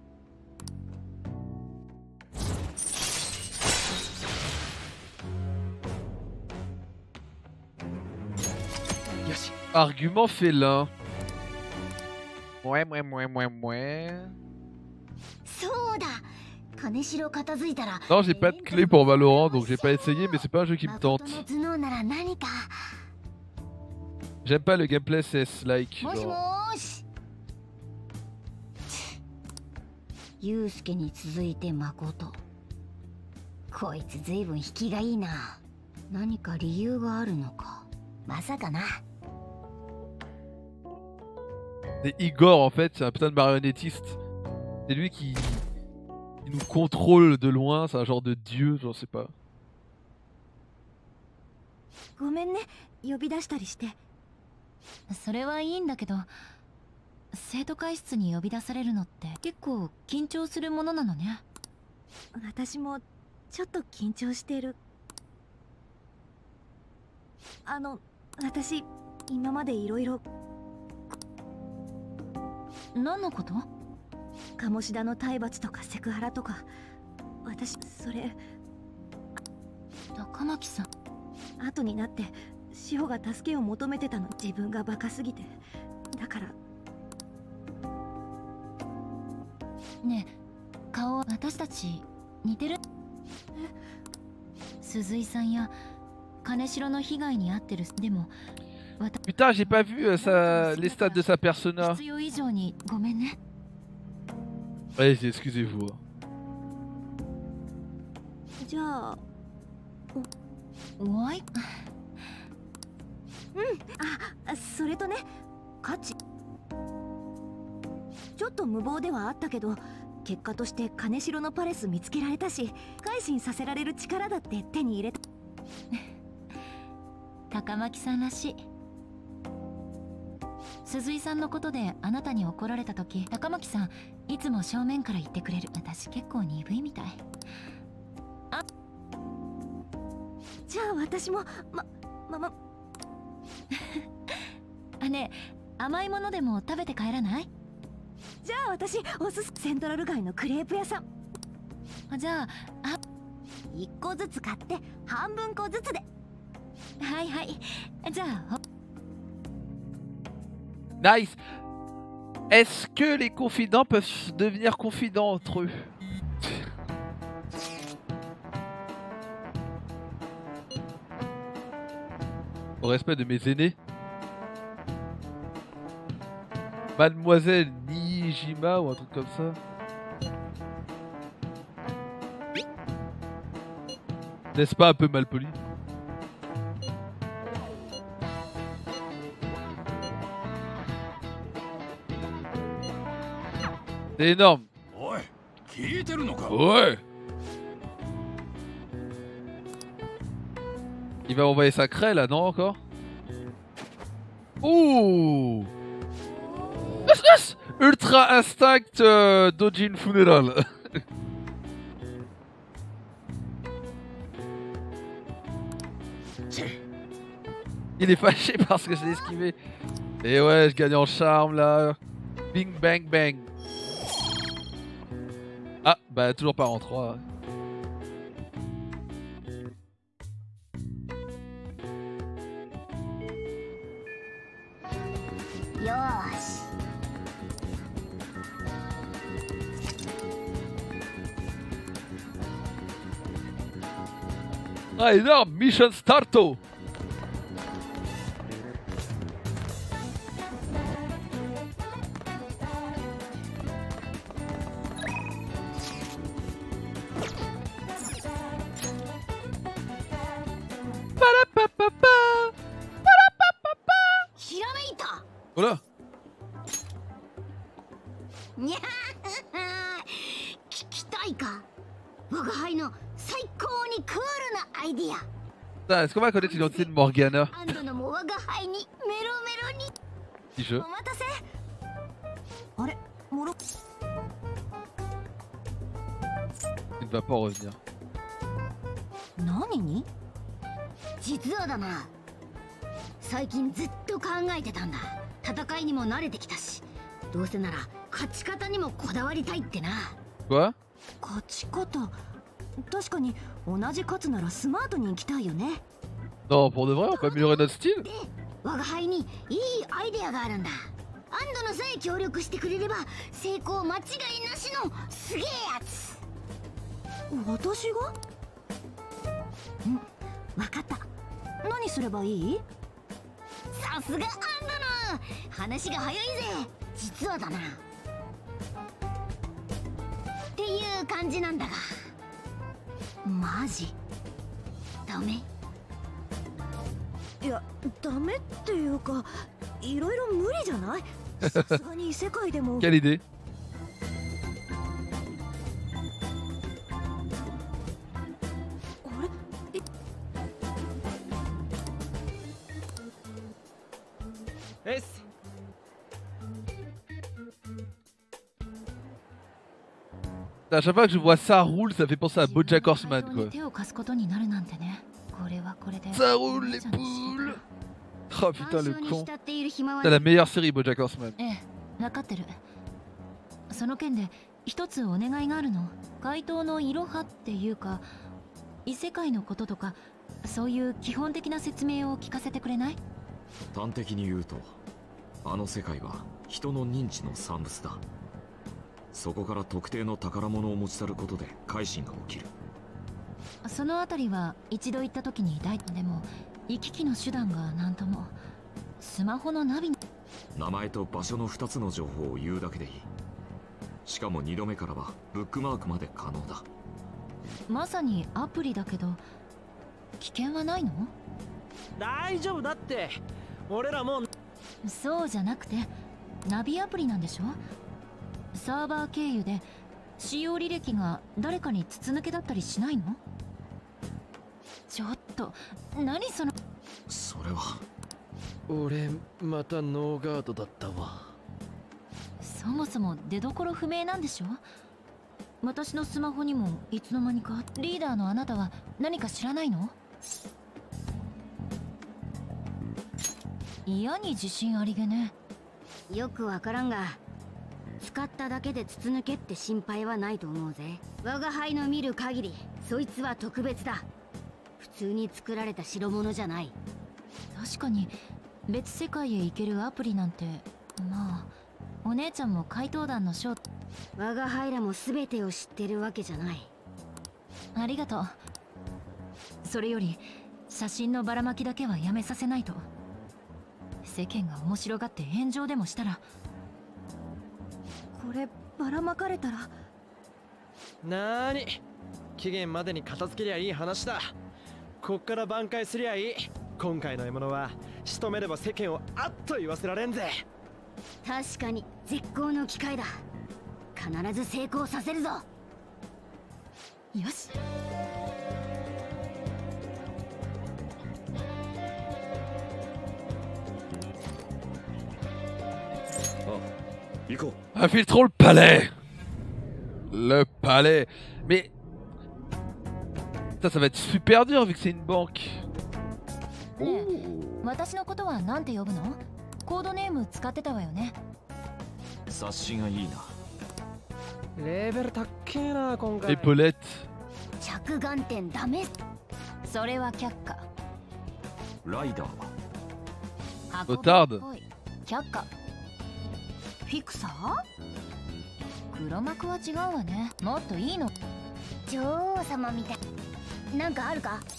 Argument félin. Ouais, ouais, ouais, ouais, ouais. そうだ。 Non, j'ai pas de clé pour Valorant, donc j'ai pas essayé, mais c'est pas un jeu qui me tente. J'aime pas le gameplay C S-like. C'est Igor en fait, c'est un putain de marionnettiste. C'est lui qui... qui nous contrôle de loin, c'est un genre de dieu, j'en sais pas. Putain, j'ai pas vu euh, sa... les stats de sa persona. Allez, excusez-vous. Nice. Est-ce que les confidents peuvent devenir confidents entre eux? Au respect de mes aînés. Mademoiselle Nijima ou un truc comme ça. N'est-ce pas un peu malpoli? C'est énorme. Ouais. Il va envoyer sa craie là, non encore? Ouh. Ultra Instinct euh, Dojin Funeral. Il est fâché parce que je l'ai esquivé. Et ouais, je gagne en charme là. Bing bang bang. Ah, bah toujours pas en trois. Ah, énorme! Mission starto! Voilà. Est-ce qu'on va connaître l'identité de Morgana? Petit jeu. Il ne va pas revenir. Quoi? Non, pour de vrai, on peut améliorer notre style. 私が？うん、わかった。何すればいい？さすがアンドの話が早いぜ。実はだなっていう感じなんだが。マジダメ？いや、ダメっていうか、いろいろ無理じゃない？さすがに異世界でも。 Quelle idée? À chaque fois que je vois ça roule, ça fait penser à BoJack Horseman quoi. Ça roule les poules. Oh putain le con. C'est la meilleure série BoJack Horseman. その件で一つお願いがあるの。怪盗のいろはっていうか、異世界のこととか、そういう基本的な説明を聞かせてくれない？ 端的に言うと、あの世界は人の認知の産物だ。そこから特定の宝物を持ち去ることで改心が起きる。 そのあたりは一度行った時に大でも行き来の手段が何とも。スマホのナビ。 名前と場所のふたつの情報を言うだけでいい。しかもにどめからはブックマークまで可能だ。 まさにアプリだけど危険はないの？ 大丈夫だって。俺らもう。 そうじゃなくてナビアプリなんでしょ？サーバー経由で使用履歴が誰かに筒抜けだったりしないの？ちょっと何その。 それは俺またノーガードだったわ。 そもそも出どころ不明なんでしょ？私のスマホにもいつの間にか。リーダーのあなたは何か知らないの？嫌に自信ありげね。よくわからんが、使っただけで筒抜けって心配はないと思うぜ。我が輩の見る限りそいつは特別だ。普通に作られた代物じゃない。確かに別世界へ行けるアプリなんて、まあお姉ちゃんも怪盗団の将。我が輩らも全てを知ってるわけじゃない。ありがとう。それより写真のばらまきだけはやめさせないと。世間が面白がって炎上でもしたら。こればらまかれたら。 なーに、期限までに片付けりゃいい話だ。こっから挽回すりゃいい。今回の獲物は仕留めれば世間をあっと言わせられんぜ。 確かに絶好の機会だ。必ず成功させるぞ。よし。 Infiltrons le palais. Le palais. Mais ça, ça va être super dur vu que c'est une banque. ねえ、私のことはなんて呼ぶの？コードネーム使ってたわよね。 察しがいいな。 レベル高えな今回。 エポレット。 着眼点ダメ。それは却下。 ライダーはオタード。 却下。フィクサー？黒幕は違うわね。もっといいの。女王様みたい。なんかあるか？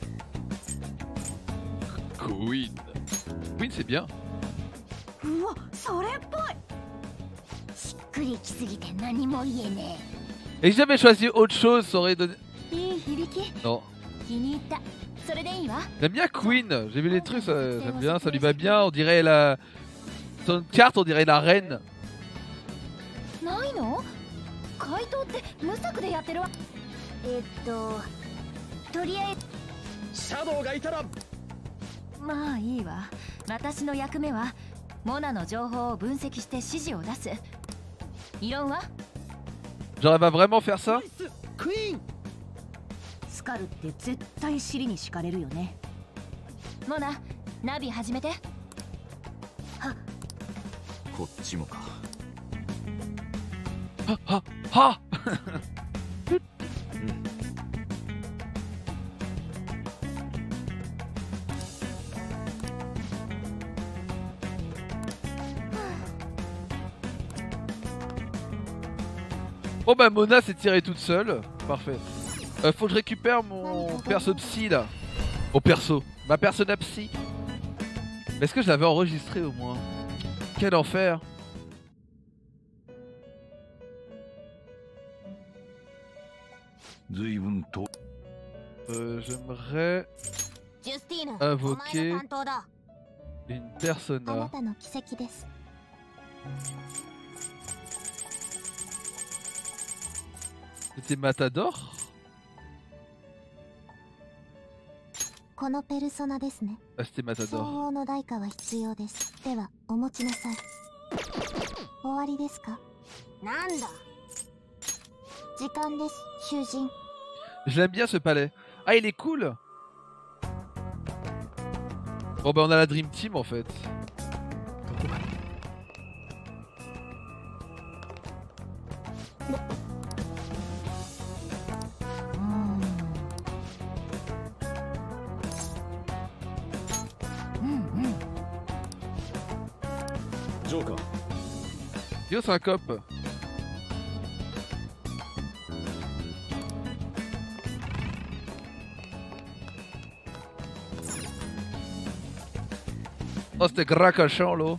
クイーン。クイーンc'est bien。 うわ、それっぽい。しっくりきすぎて何も言えねえ。Et si j'avais choisi autre chose, ça aurait donné. いい響き。 Non。 気に入った。それでいいわ。 J'aime bien Queen. J'ai vu les trucs, ça, j'aime bien, ça lui va bien. On dirait la. Son carte, on dirait la reine. ないの？怪盗って無策でやってるわ。えっととりあえずシャドウがいたら。 まあいいわ。私の役目はモナの情報を分析して指示を出す。異論は？ Genre elle va vraiment faire ça? クイーン。 スカルって絶対尻に敷かれるよね。モナ、ナビ始めて。はっ。 こっちもか。 はははBon bah Mona s'est tirée toute seule. Parfait. Euh, faut que je récupère mon perso psy là. Au perso. Ma persona psy. Est-ce que je l'avais enregistré au moins? Quel enfer. Euh, J'aimerais invoquer une persona. C'était Matador? このペルソナですね。 Ah, c'était Matador. 相応の代価は必要です。では、お持ちなさい。終わりですか？ なんだ。 時間です、囚人。 Je l'aime bien ce palais. Ah, il est cool. Bon bah on a la Dream Team en fait. Joker. Yo, c'est un cop. Oh, c'était gras cochon là.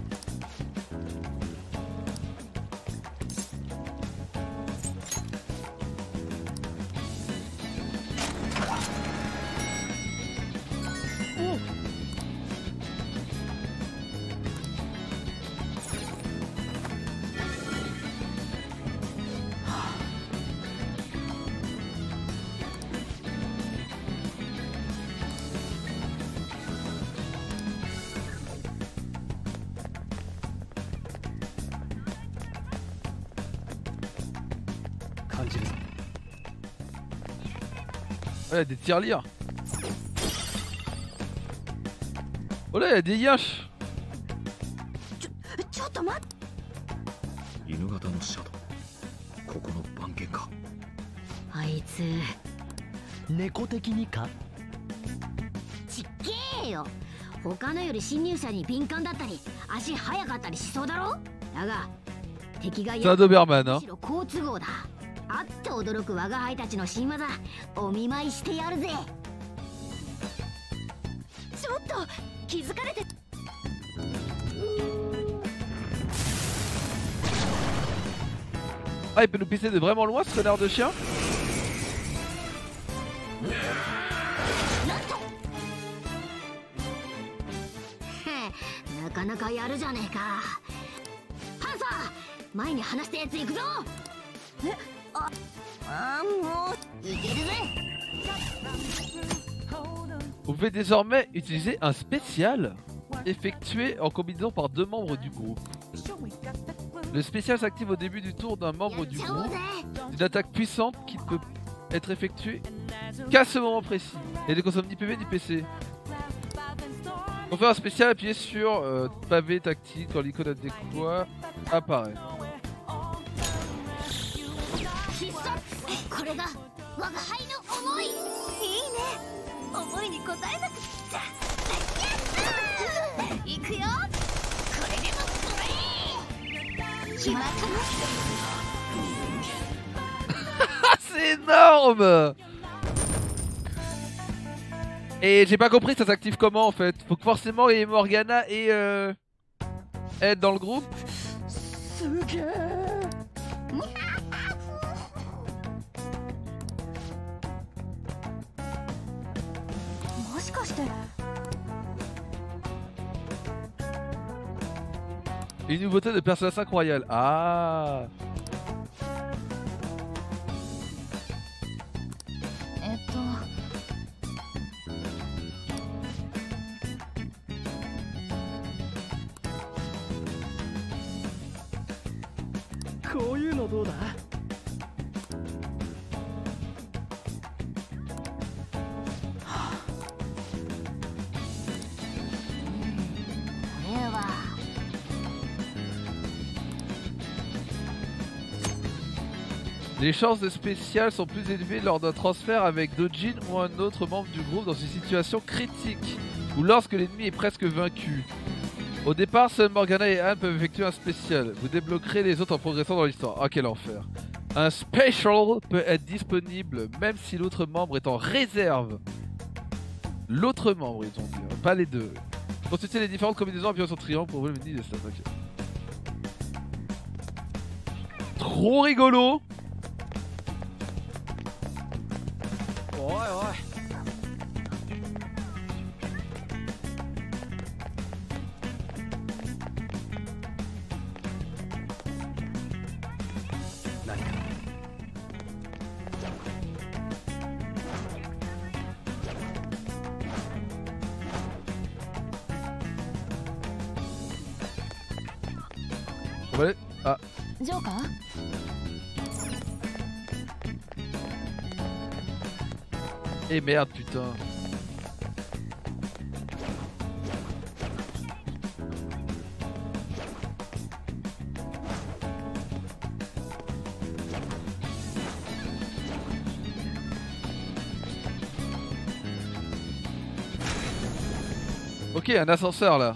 Oh, il y a des tirelires. Oh là, il y a des yash. C'est un Doberman, hein. あって驚く我が輩たちの新技お見舞いしてやるぜ。ちょっと気づかれて。 Ah, il peut nous pisser de vraiment loin ce connard de chien. なかなかやるじゃねえか。パンサー、前に話したやつ行くぞ。え、あ、あ、もういけるぜ。 Vous pouvez désormais utiliser un spécial effectué en combinaison par deux membres du groupe. Le spécial s'active au début du tour d'un membre du groupe. Une attaque puissante qui ne peut être effectuée qu'à ce moment précis. Et ne consomme ni P V ni P C. Pour faire un spécial, appuyez sur euh, pavé tactique quand l'icône adéquat apparaît. C'est énorme. Et j'ai pas compris ça s'active comment en fait. Faut que forcément il y ait Morgana et euh, Ed dans le groupe. Une nouveauté de Persona cinq Royal. Ah. Les chances de spécial sont plus élevées lors d'un transfert avec Dojin ou un autre membre du groupe dans une situation critique ou lorsque l'ennemi est presque vaincu. Au départ, seuls Morgana et Anne peuvent effectuer un spécial. Vous débloquerez les autres en progressant dans l'histoire. Ah, quel enfer. Un special peut être disponible même si l'autre membre est en réserve. L'autre membre, ils ont dit, hein, pas les deux. Consultez les différentes combinaisons appuyant sur triangle pour ouvrir le menu des stats. Okay. Trop rigolo. Ouais, ouais. On va aller... Ah. Eh merde, putain. Ok, un ascenseur là.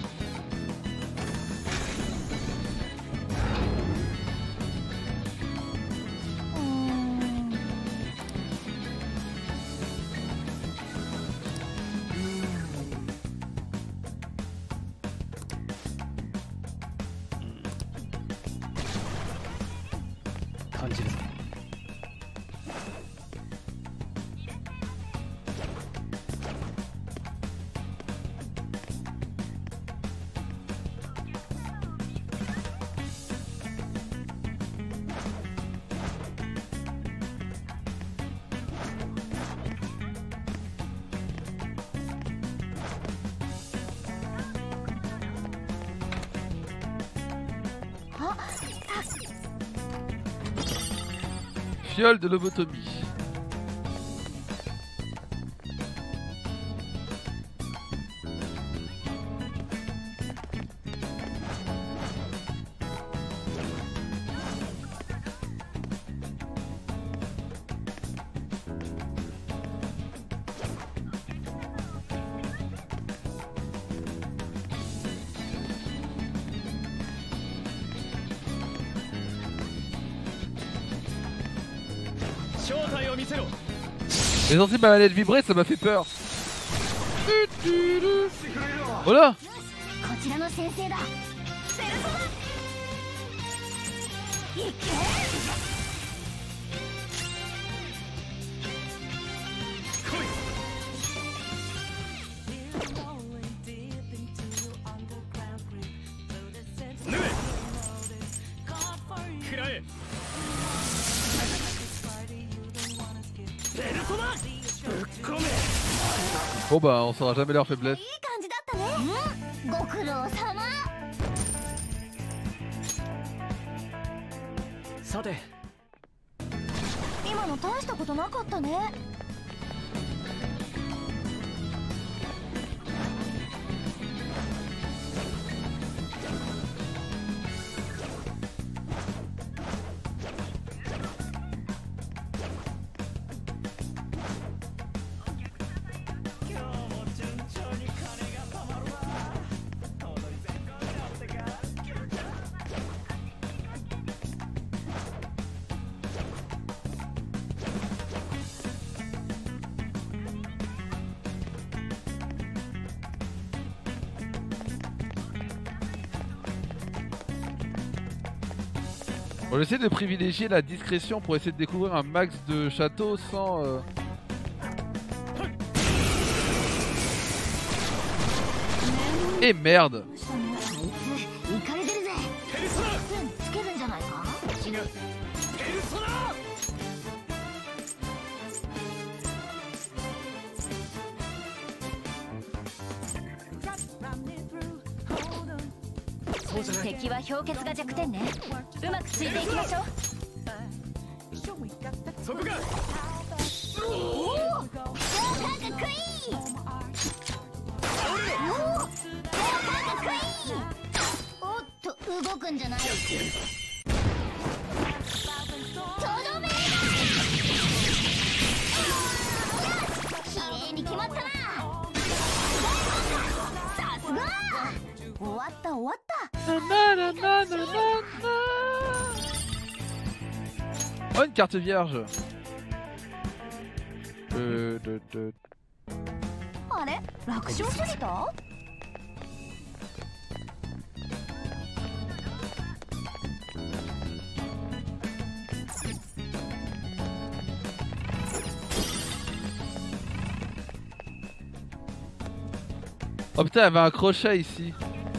Fiole de lobotomie. J'ai senti ma manette vibrer, ça m'a fait peur. Voilà. Bon bah on saura jamais leur faiblesse. On essaie de privilégier la discrétion pour essayer de découvrir un max de châteaux sans... Euh... Et merde. Oh, une carte vierge. Euh, de, de... Oh putain, il y avait un crochet ici.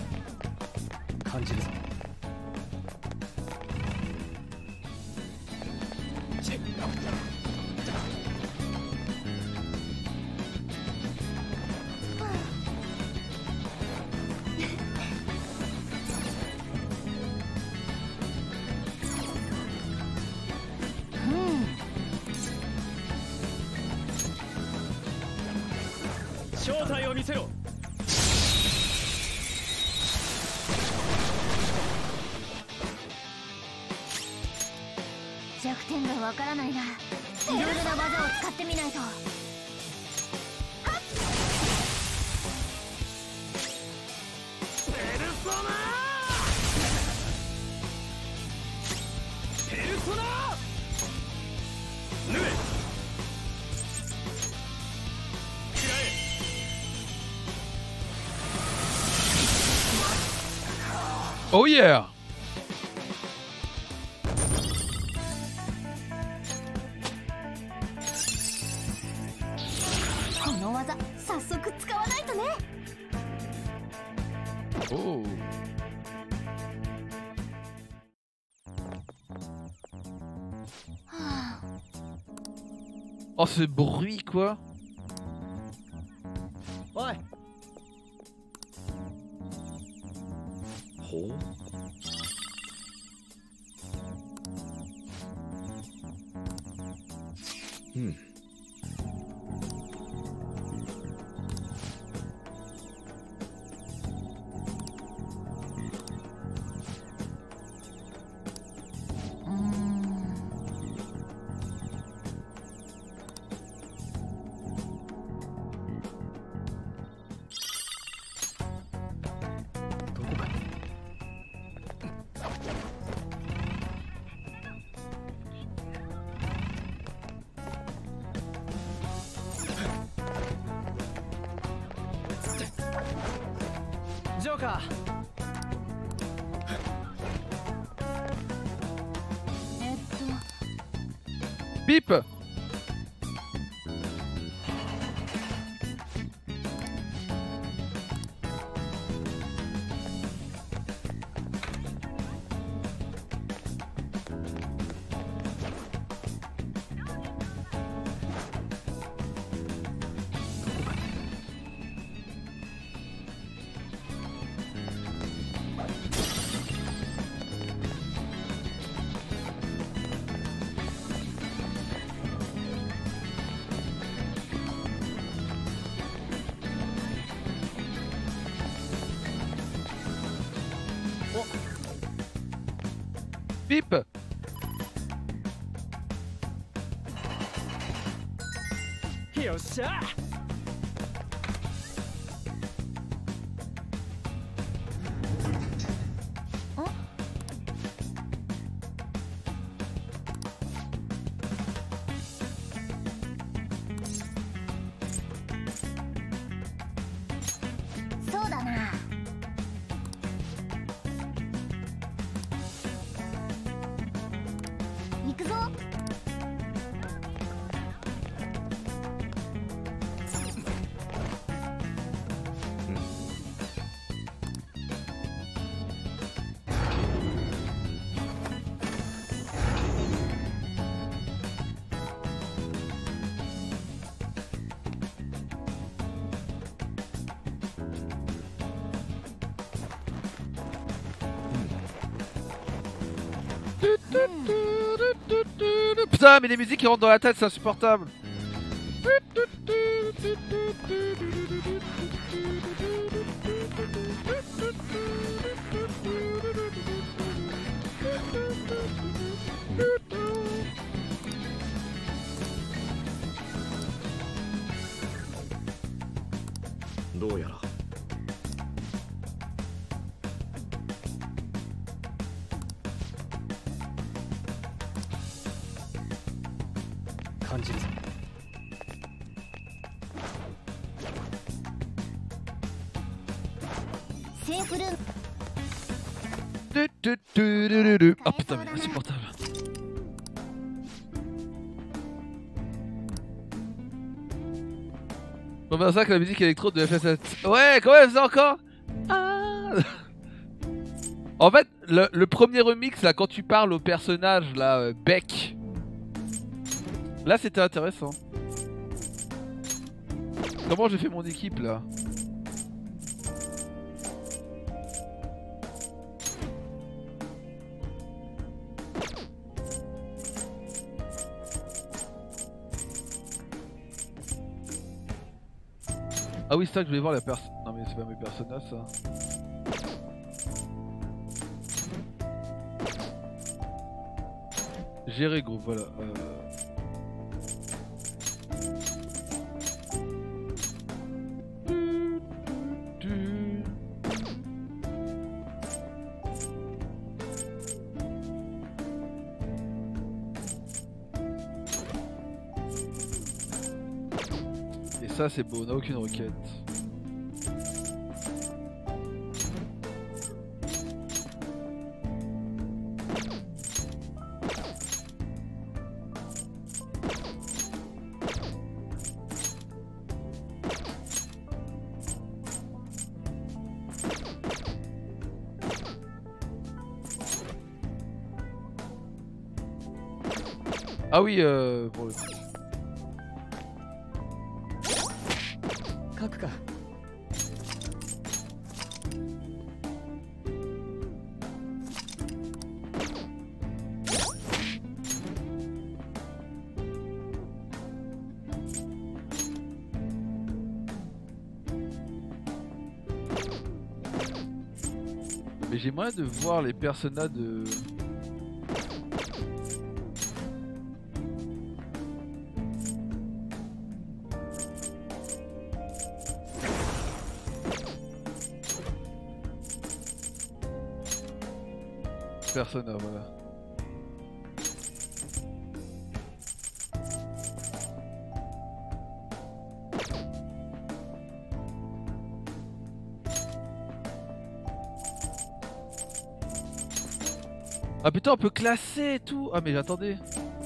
Oh yeah! Oh! Oh, ce bruit quoi! Ouais! Oh. Hmm. Bip! Bip! Yo, sir! Putain, mais les musiques qui rentrent dans la tête, c'est insupportable. 感じるぞ。 セーフルーム。 Ah putain mais insupportable. Bon bah ça que la musique électro de F S sept. Ouais quand même ça encore ah. En fait le, le premier remix là quand tu parles au personnage là euh, Beck. Là c'était intéressant. Comment j'ai fait mon équipe là? Ah oui c'est ça que je voulais voir la personne. Non mais c'est pas mes personnages ça. Gérer groupe voilà. Euh... Et ça c'est beau, on n'a aucune requête. Ah oui, euh, pour le coup. Mais j'ai moyen de voir les personnages de... Persona, voilà. Ah putain on peut classer et tout. Ah mais attendez.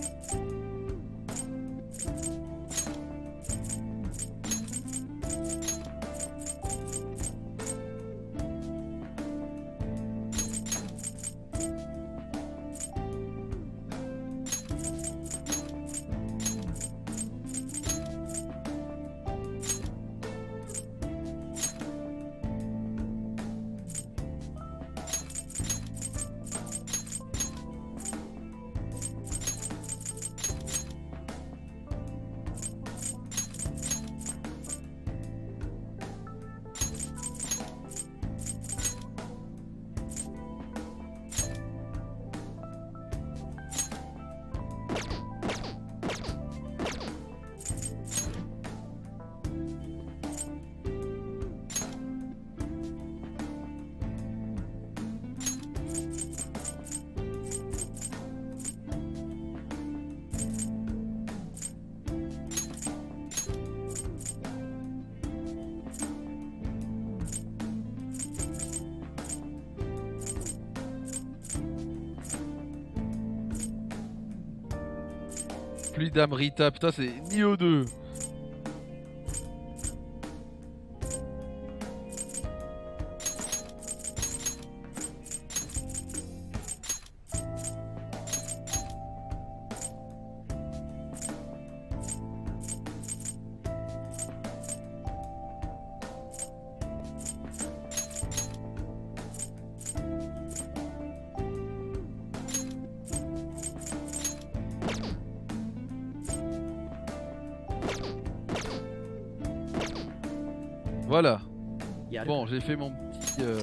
Fluidam Rita, putain c'est Nioh deux. Voilà. Bon, j'ai fait mon petit... Euh...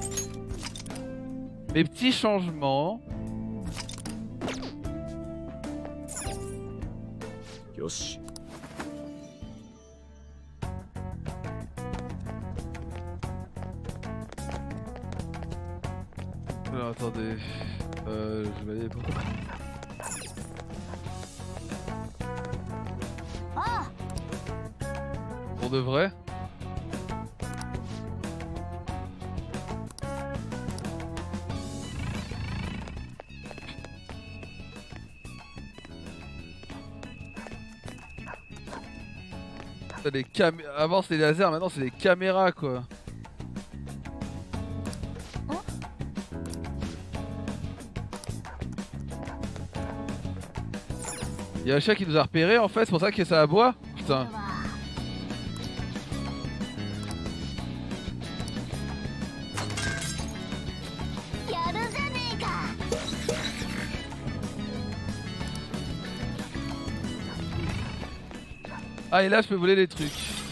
mes petits changements. Yoshi. Alors attendez. Euh, je vais aller... Pour de vrai. Les cam... Avant c'était les lasers, maintenant c'est les caméras quoi. Il y a un chat qui nous a repéré en fait, c'est pour ça que ça aboie. Putain. Ah et là je peux voler les trucs.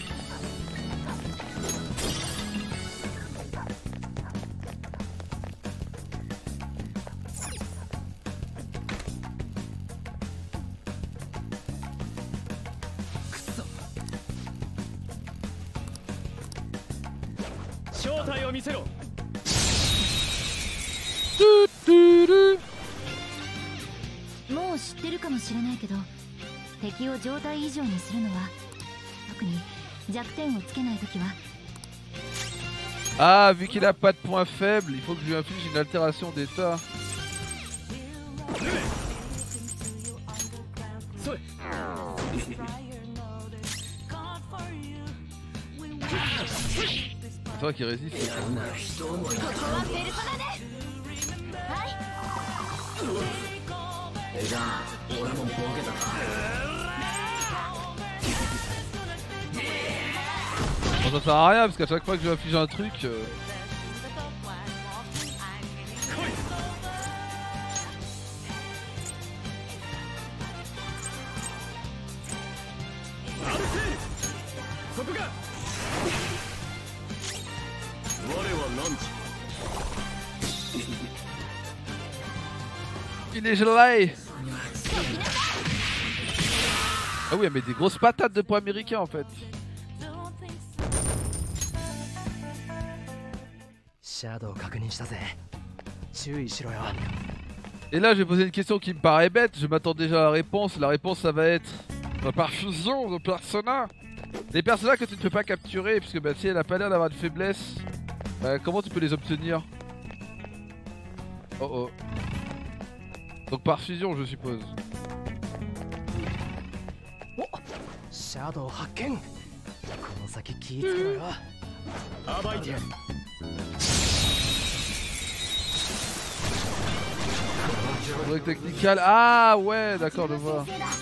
Ah, vu qu'il a pas de point faible, il faut que je lui inflige une altération d'état. C'est toi qui résiste. Bon, ça sert à rien parce qu'à chaque fois que je vais afficher un truc euh... il est gelé. Ah oui, elle met des grosses patates de poids américains en fait. Et là, je vais poser une question qui me paraît bête. Je m'attends déjà à la réponse. La réponse, ça va être par fusion de Persona. Les personnages que tu ne peux pas capturer, puisque bah, si elle a pas l'air d'avoir de faiblesse, bah, comment tu peux les obtenir? Oh oh. Donc par fusion, je suppose. Shadow Hakken. Break technical. Ah ouais, d'accord, je vois.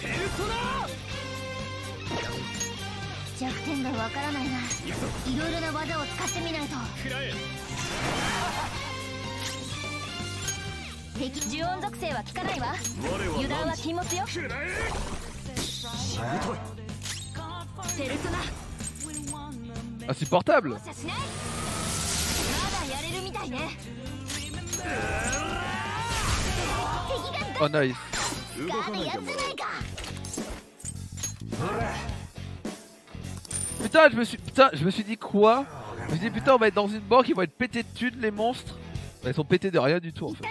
Ah, c'est portable. Oh nice. Putain, je me suis putain, je me suis dit quoi? Je me suis dit putain, on va être dans une banque, ils vont être pétés de thunes les monstres. Bah, ils sont pétés de rien du tout en fait.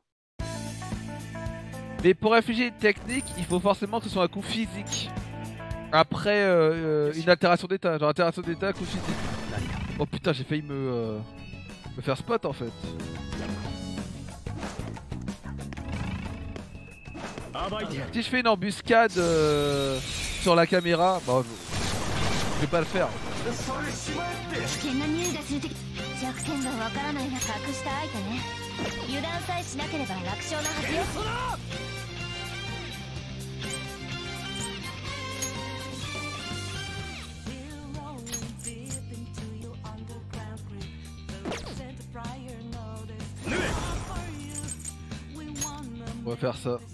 Mais pour infliger une technique, il faut forcément que ce soit un coup physique. Après euh, une altération d'état, genre altération d'état, coup physique. Oh putain, j'ai failli me, euh, me faire spot en fait. Si je fais une embuscade euh, sur la caméra, bah je vais pas le faire. On va faire ça.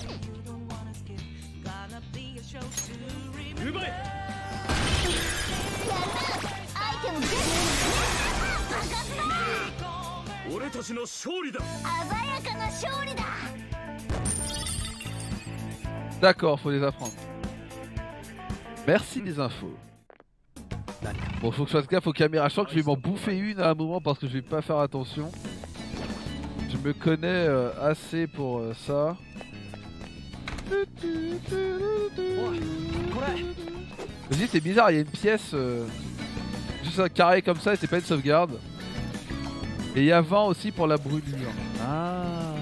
D'accord, faut les apprendre. Merci des infos. Bon, faut que je fasse gaffe aux caméras. Je sens que je vais m'en bouffer une à un moment parce que je vais pas faire attention. Je me connais euh, assez pour euh, ça. Je me dis c'est bizarre, il y a une pièce, euh, juste un carré comme ça et c'est pas une sauvegarde. Et il y a vingt aussi pour la brûlure. Ah.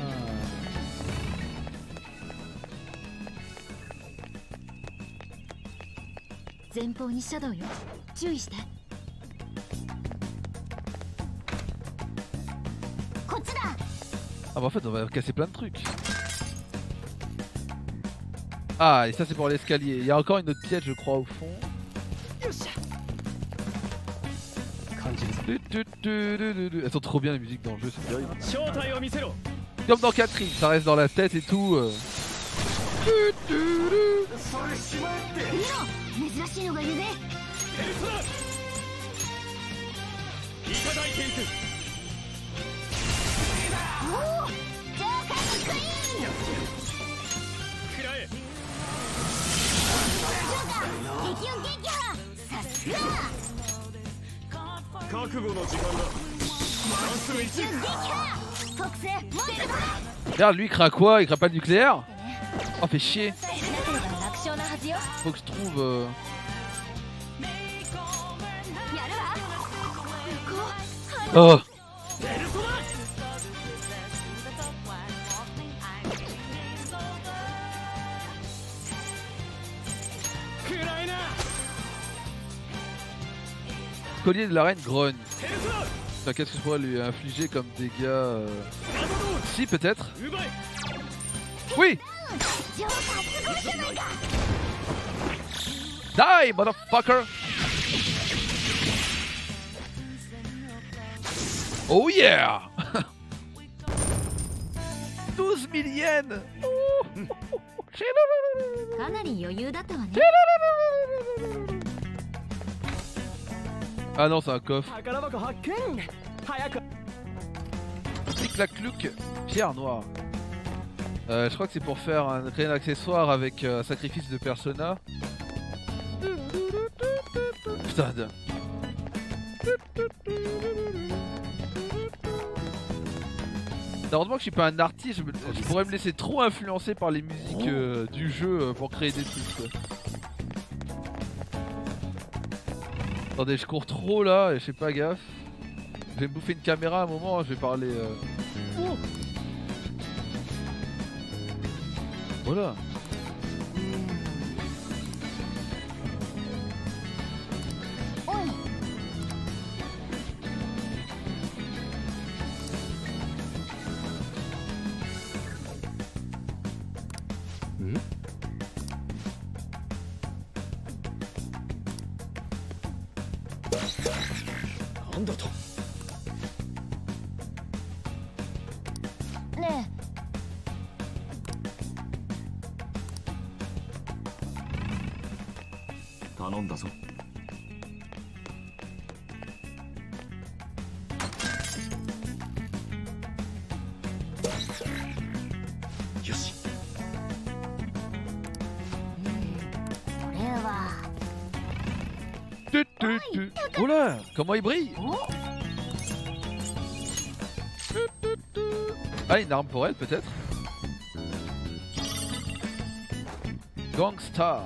Ah bah en fait on va casser plein de trucs. Ah et ça c'est pour l'escalier. Il y a encore une autre pièce je crois au fond. Elles sont trop bien les musiques dans le jeu, c'est terrible. Comme dans Catherine, ça reste dans la tête et tout. euh. Regarde, lui il craint quoi? Il craint pas le nucléaire? Oh, fait chier. Faut que je trouve. Euh... Oh. Collier de la reine grogne. Enfin, qu'est-ce que je pourrais lui infliger comme dégâts euh... Si, peut-être. Oui. Die, motherfucker. Oh yeah. douze mille yens. Ah non, c'est un coffre. Clic la clouc, pierre noire. Euh, je crois que c'est pour faire un, créer un accessoire avec euh, sacrifice de persona. Putain de... Heureusement que je suis pas un artiste, je, me, je pourrais me laisser trop influencer par les musiques euh, du jeu euh, pour créer des trucs. Quoi. Attendez, je cours trop là et je fais pas gaffe. Je vais me bouffer une caméra à un moment, hein, je vais parler... Euh... Oh. Voilà. Oula, comment il brille? Ah, une arme pour elle peut-être? Gangstar.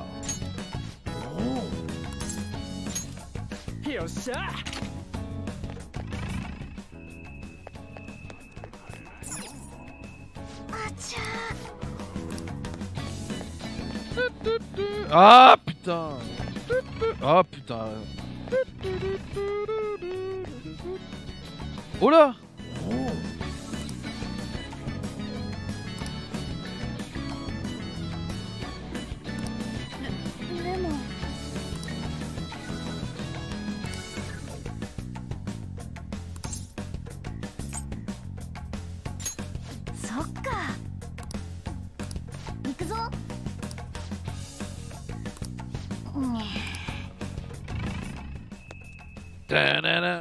Ah putain. Ah putain. Oh là. Da-na-na.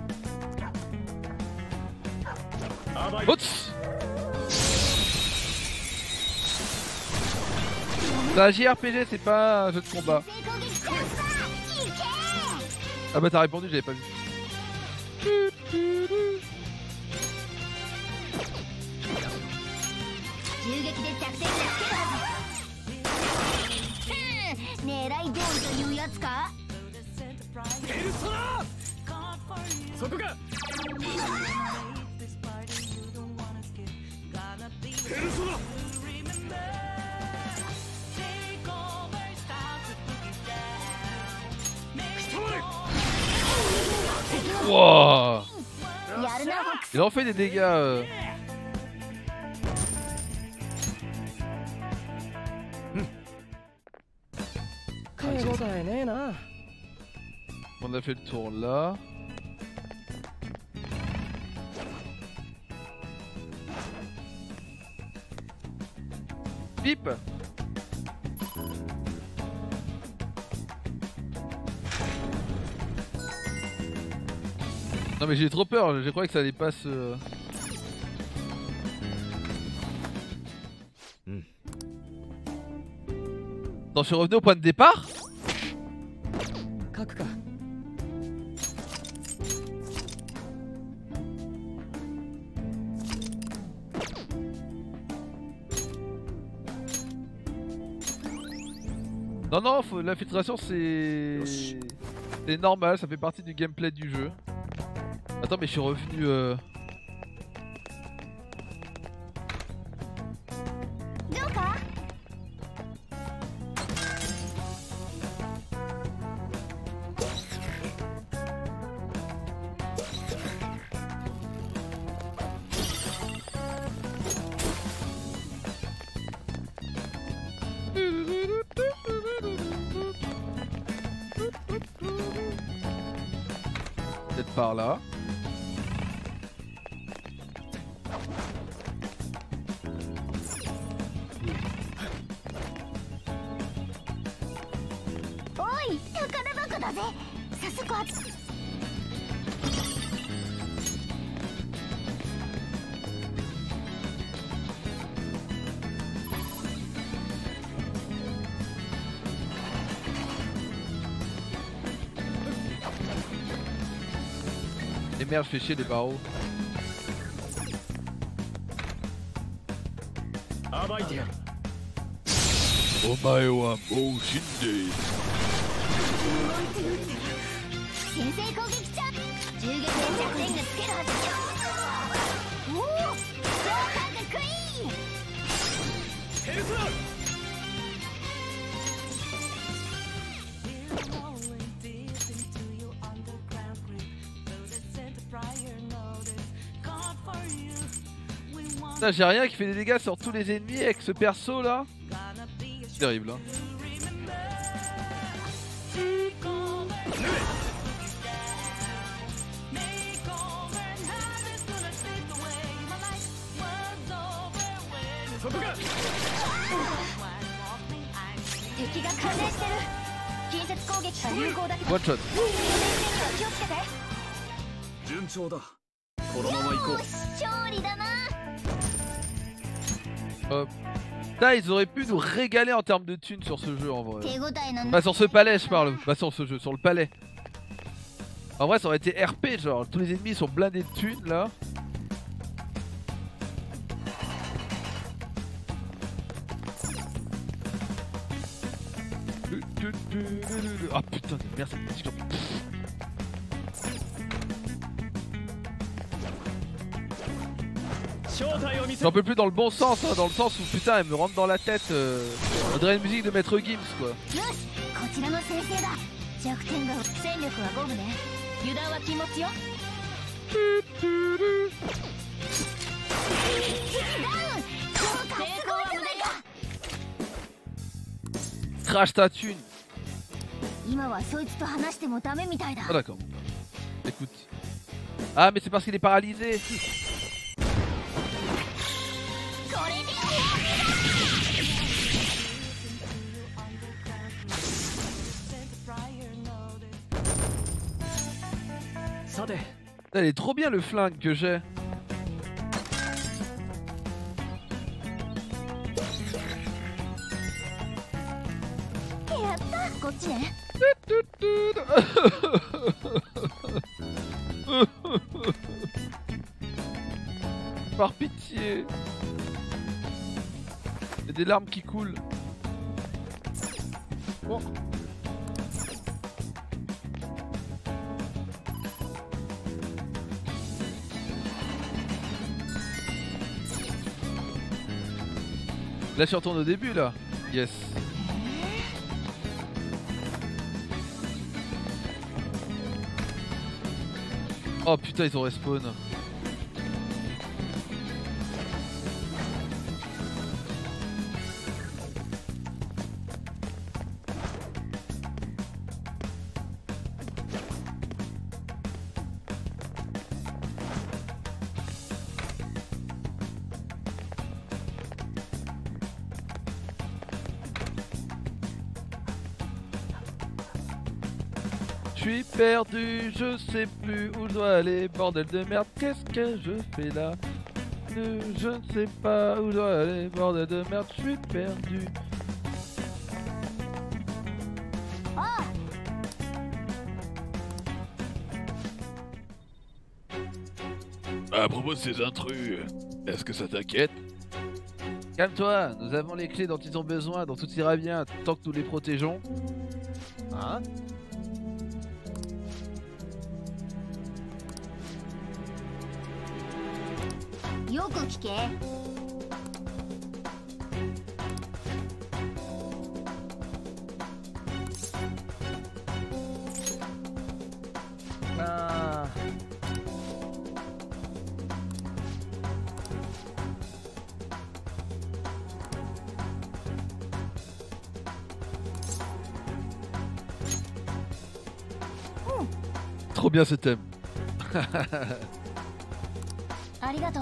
Oups. C'est un J R P G, c'est pas un jeu de combat. Ah bah t'as répondu, j'avais pas vu. Wow. Il en fait des dégâts. Euh... On a fait le tour là. Pipe. Non mais j'ai trop peur, je croyais que ça allait pas se... Hmm. Non, je suis revenu au point de départ. Non non, faut... l'infiltration c'est... c'est normal, ça fait partie du gameplay du jeu. Attends mais je suis revenu euh... peut-être par là. Et merde, je fais chier les barreaux. Omae wa mou shindei. J'ai rien qui fait des dégâts sur tous les ennemis avec ce perso là. C'est terrible hein. One shot. Hop. Là, ils auraient pu nous régaler en termes de thunes sur ce jeu en vrai. Bah sur ce palais je parle, pas sur ce jeu, sur le palais. En vrai ça aurait été R P genre, tous les ennemis sont blindés de thunes là. Ah oh, putain de merde cette musique. J'en peux plus dans le bon sens, hein, dans le sens où putain elle me rentre dans la tête. Euh, on dirait une musique de Maître Gims quoi. Crash ta thune. Ah d'accord. Écoute. Ah mais c'est parce qu'il est paralysé. Elle est trop bien le flingue que j'ai. Par pitié. Il y a des larmes qui coulent. Oh. Là je retourne au début là. Yes. Oh putain ils ont respawn. Je suis perdu, je sais plus où je dois aller, bordel de merde, qu'est-ce que je fais là? Je ne sais pas où je dois aller, bordel de merde, je suis perdu. À propos de ces intrus, est-ce que ça t'inquiète? Calme-toi, nous avons les clés dont ils ont besoin, donc tout ira bien tant que nous les protégeons. Hein? Yoko kike. Ah. Trop bien ce thème. Arigato.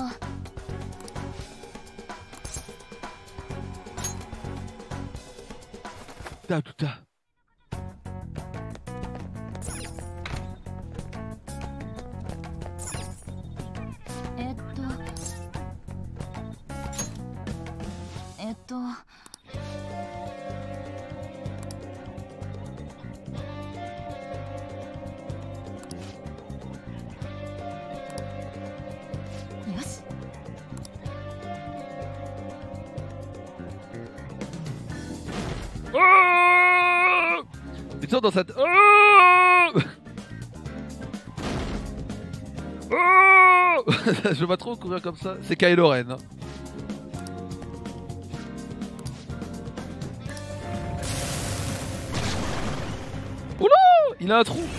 Ta tout ta. Etto. Etto. Yoshi. Oh, ils sont dans cette... Oh, oh je vais trop courir comme ça. C'est Kylo Ren. Hein. Oula, il a un trou.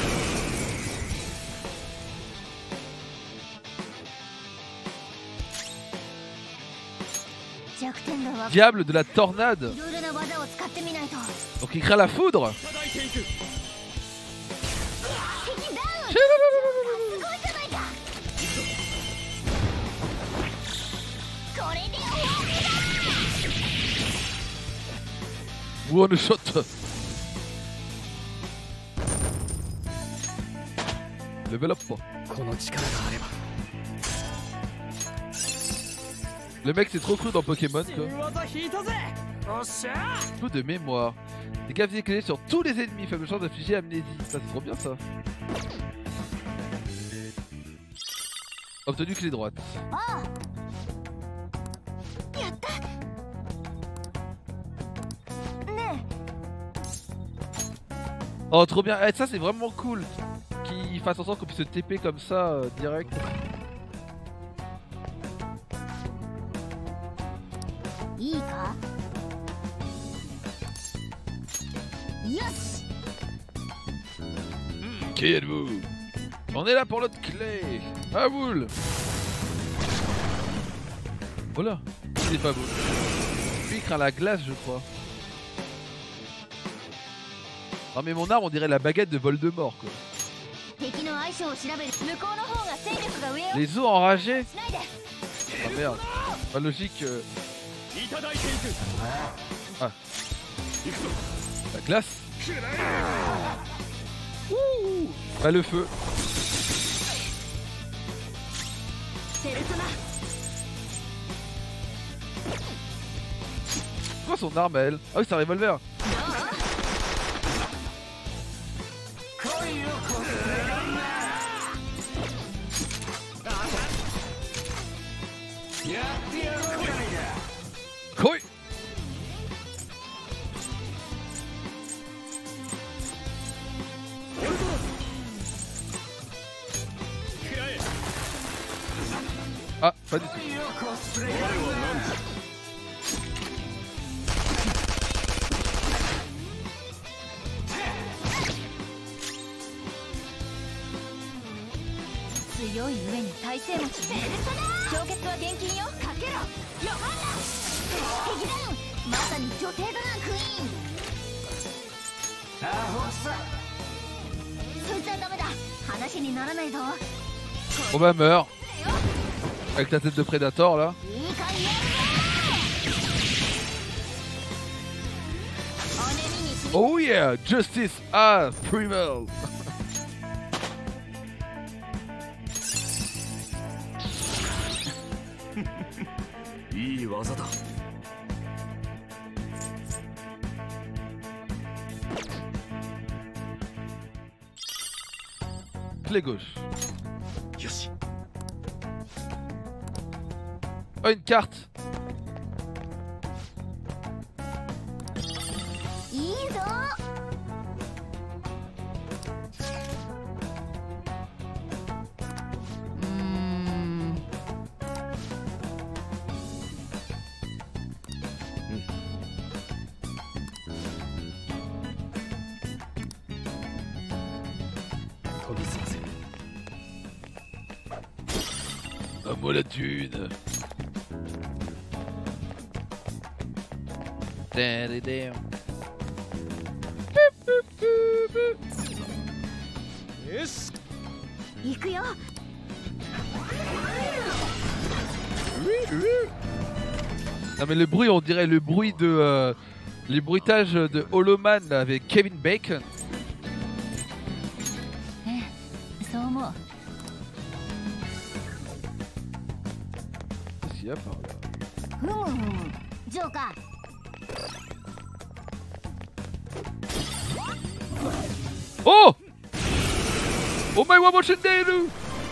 Diable de la tornade. Donc il crée la foudre. One shot. Level up. Le mec c'est trop cru dans Pokémon quoi. Peu de mémoire. Des gaviers clés sur tous les ennemis, faible chance d'infliger amnésie. Ça c'est trop bien ça. Obtenu clé droite. Oh trop bien, eh, ça c'est vraiment cool qu'il fasse en sorte qu'on puisse se T P comme ça euh, direct. Hmm, qui êtes-vous? On est là pour l'autre clé. Ah boule. Oh là, c'est pas beau. Lui il craint la glace je crois. Non mais mon arme on dirait la baguette de Voldemort quoi. Les os enragés. Ah merde. Pas logique. Euh... Ah. La glace. Ouh. Pas le feu. Quoi son arme à elle? Ah oui c'est un revolver. Pas du tout. On va meurt. Avec la tête de Predator là. Oh yeah, justice as primal. いい技だ。 Clé gauche. よし。 Oh, une carte. À moi la thune. Yes. Non mais le bruit, on dirait le bruit de euh, les bruitages de Hollow Man là, avec Kevin Bacon. Qu'est-ce qu'il y a par là? Oh! Oh my wa motion deru!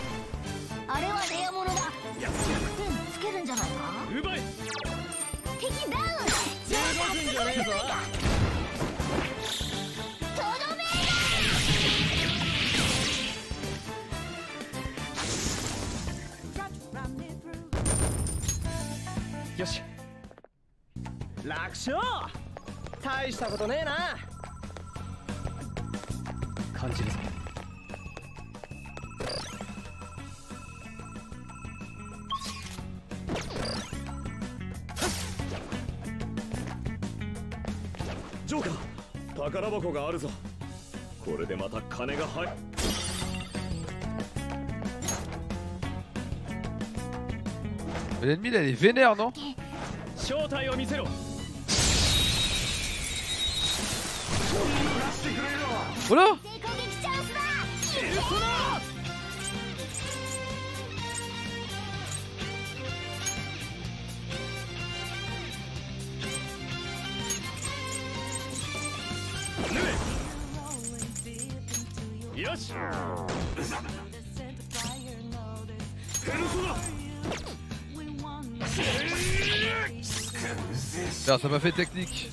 Yoし。楽勝。大したことねえな。感じるぞ。 ジョーカー、宝箱があるぞ。これでまた金が入る。 L'ennemi là, elle est vénère, non? Voilà. Yes. Non, ça m'a fait technique.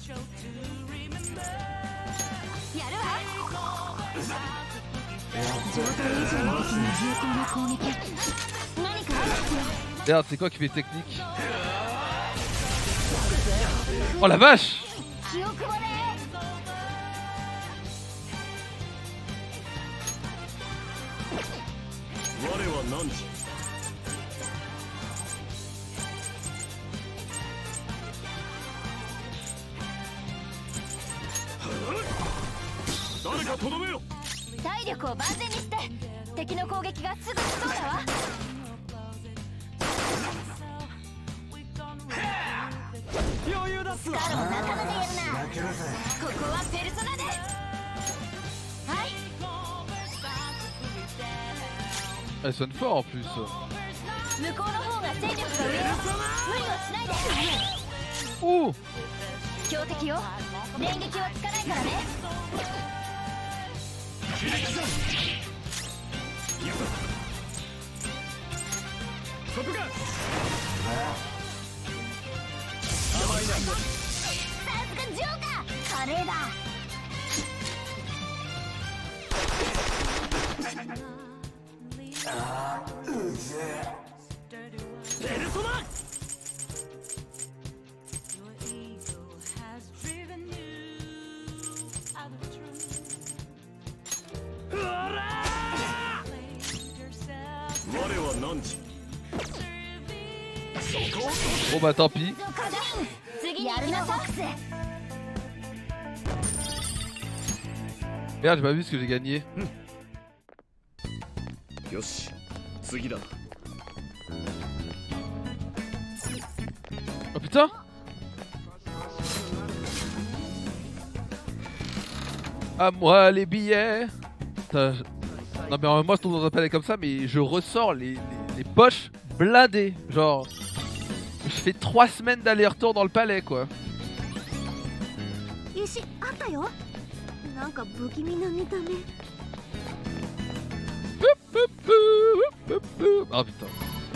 Regarde, c'est quoi qui fait technique? Oh la vache! Elle sonne fort en plus. Oh! Bon bah tant pis. Merde, j'ai pas vu ce que j'ai gagné. Oh putain. À moi les billets. Putain, je... Non mais moi je tombe dans un palais comme ça, mais je ressors les, les, les poches blindées. Genre, je fais trois semaines d'aller-retour dans le palais quoi. Oh putain.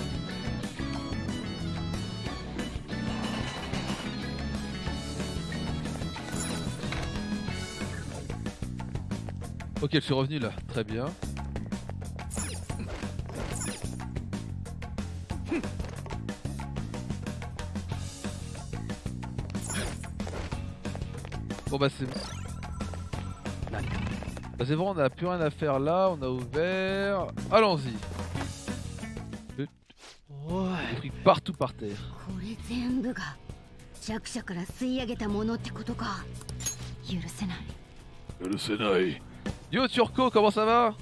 Ok, je suis revenu là, très bien. Bon bah c'est bon. Bah c'est bon, on a plus rien à faire là, on a ouvert. Allons-y. Des trucs partout par terre. Le Senai. Yo Turco, comment ça va?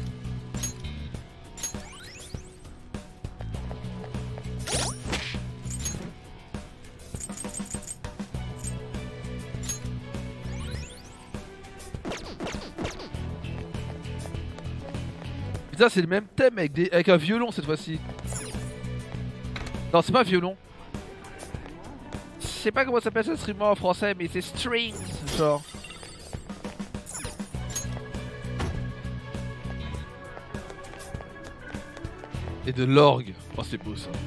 Putain, c'est le même thème avec, des... avec un violon cette fois-ci. Non, c'est pas un violon. Je sais pas comment ça s'appelle cet instrument en français, mais c'est strings, genre. Et de l'orgue. Oh, c'est beau ça.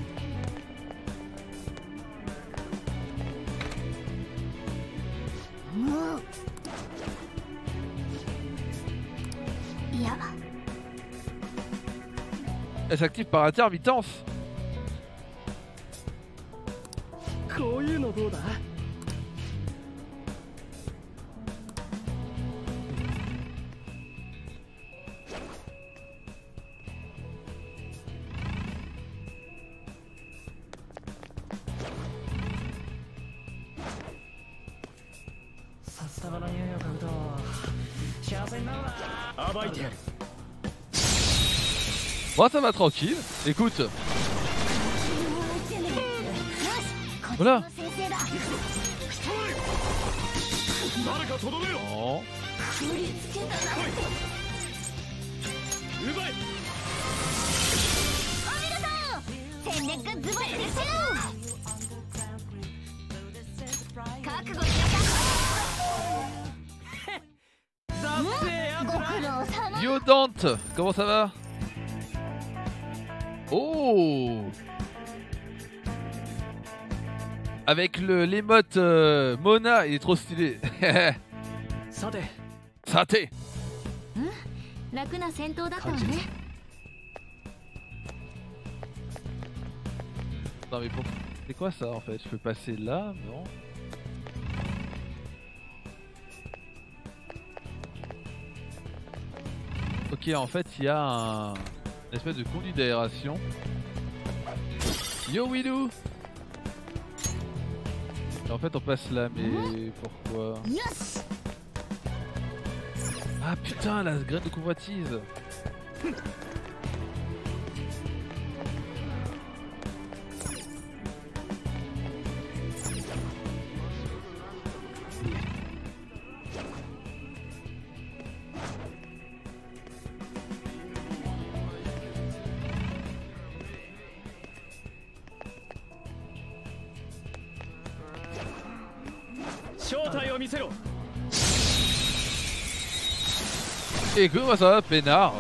Elle s'active par intermittence. Moi ça va tranquille, écoute. Voilà. Oh. Yo Dante, comment ça va? Oh! Avec le l'émote euh, Mona, il est trop stylé. Santé. Santé. Non mais pour... c'est quoi ça en fait? Je peux passer là, non? Ok, en fait il y a un... une espèce de conduit d'aération. Yo Willou. Et en fait on passe là, mais pourquoi? Ah putain, la graine de convoitise. Et comment ça va, peinard?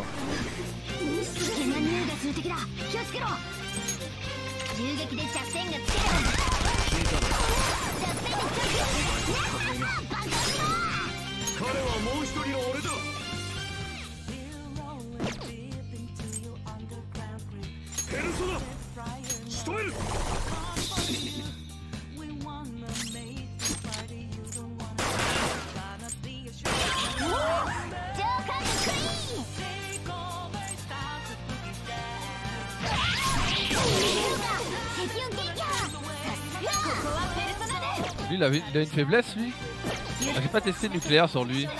Lui il a, il a une faiblesse lui. Ah, j'ai pas testé le nucléaire sur lui.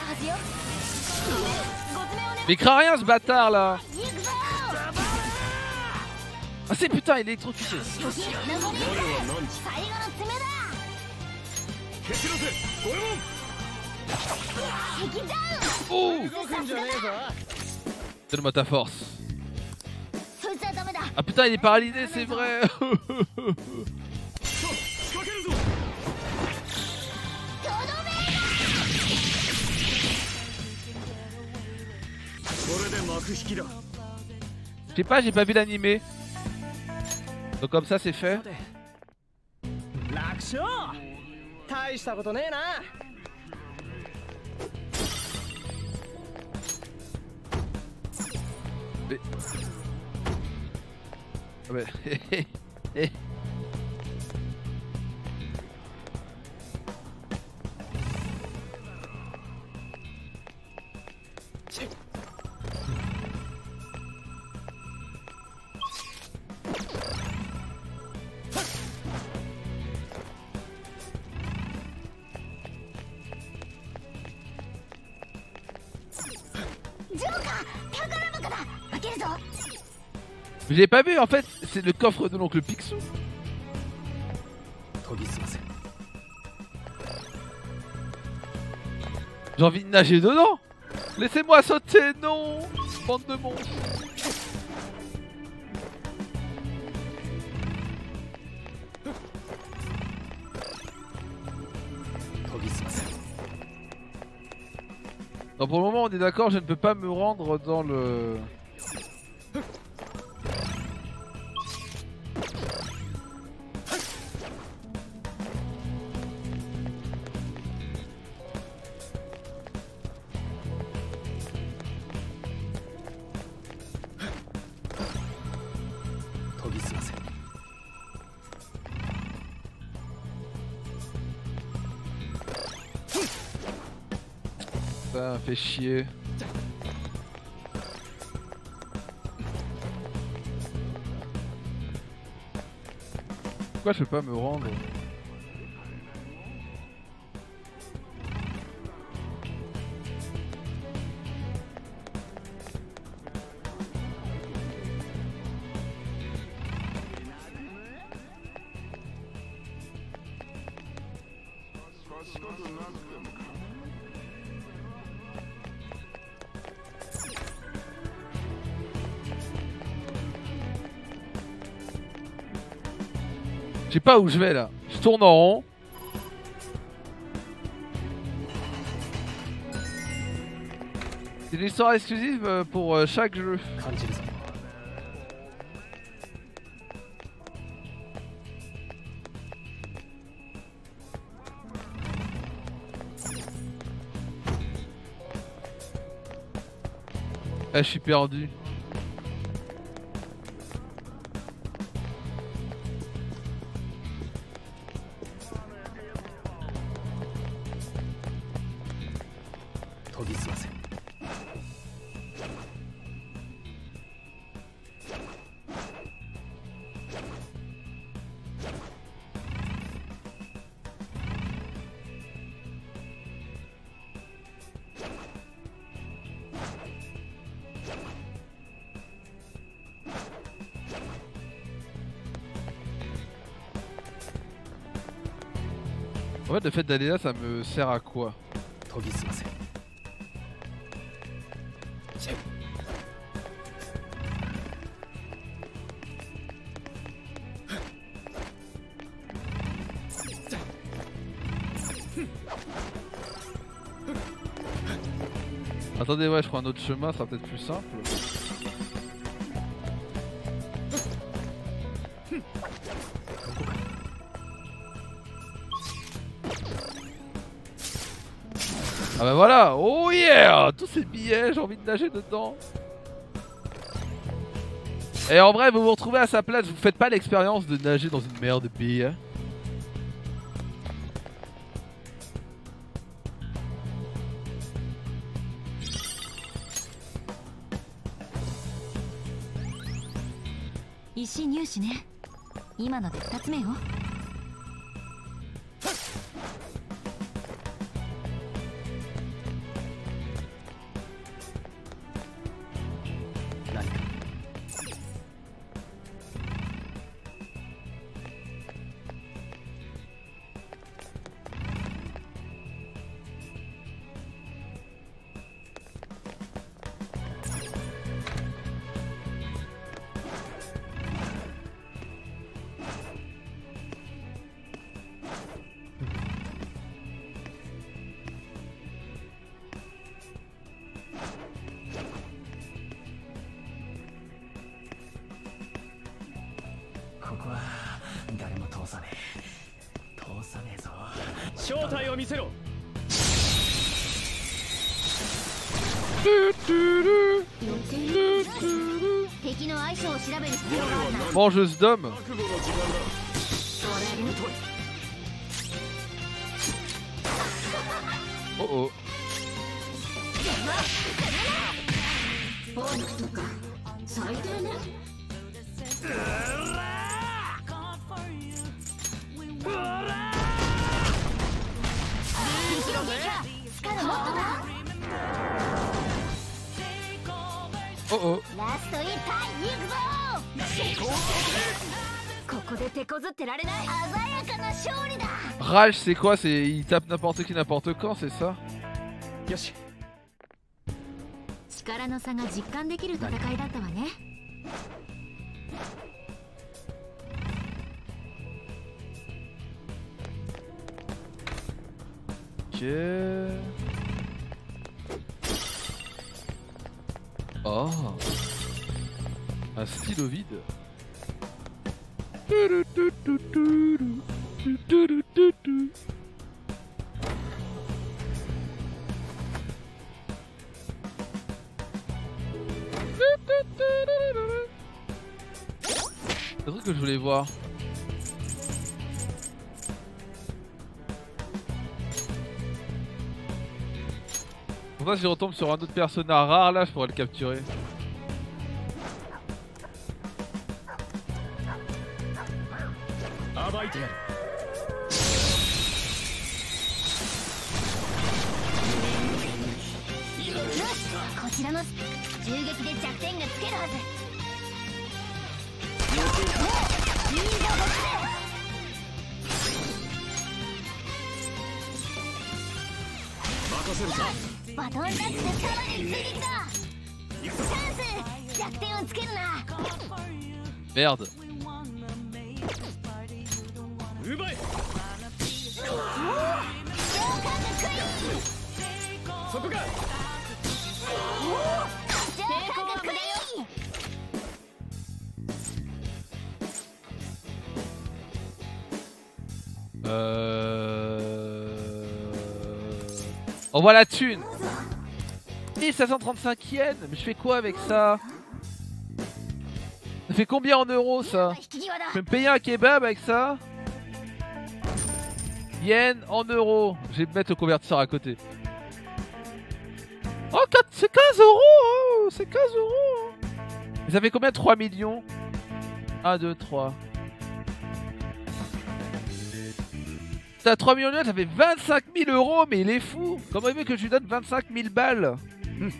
Mais il craint rien ce bâtard là. Ah c'est putain il est électrocuté. Oh, donne-moi ta force. Ah putain il est paralysé c'est vrai. Je sais pas, j'ai pas vu l'animé. Donc comme ça c'est fait. Mais... Ah ouais. Je l'ai pas vu en fait, c'est le coffre de l'oncle Picsou. J'ai envie de nager dedans. Laissez-moi sauter, non. Bande de monstres. Non, pour le moment on est d'accord, je ne peux pas me rendre dans le... Ça fait chier. Pourquoi je peux pas me rendre? Je sais pas où je vais là, je tourne en rond. C'est une histoire exclusive pour chaque jeu. Ah, je suis perdu. En fait, le fait d'aller là, ça me sert à quoi? Attendez, ouais, je prends un autre chemin, ça sera peut-être plus simple. Ah bah voilà, oh yeah, tous ces billets, j'ai envie de nager dedans. Et en vrai, vous vous retrouvez à sa place, vous faites pas l'expérience de nager dans une mer de billets. Mangeuse d'hommes. Oh oh. Oh oh. Rage, c'est quoi? C'est il tape n'importe qui n'importe quand, c'est ça? 力の差が実感できる戦いだったわね。 Ok. Oh. Un stylo vide. C'est un truc que je voulais voir. Pour ça, si je retombe sur un autre personnage rare là, je pourrais le capturer. Merde. Euh... On voit la thune. mille sept cent trente-cinq yens. Mais je fais quoi avec ça? Ça fait combien en euros ça? Je vais me payer un kebab avec ça? Yen en euros. Je vais me mettre le convertisseur à côté. Oh, c'est quinze euros hein. C'est quinze euros hein. Mais ça fait combien? Trois millions? Un, deux, trois. T'as trois millions, ça fait vingt-cinq mille euros, mais il est fou. Comment il veut que je lui donne vingt-cinq mille balles? hmm.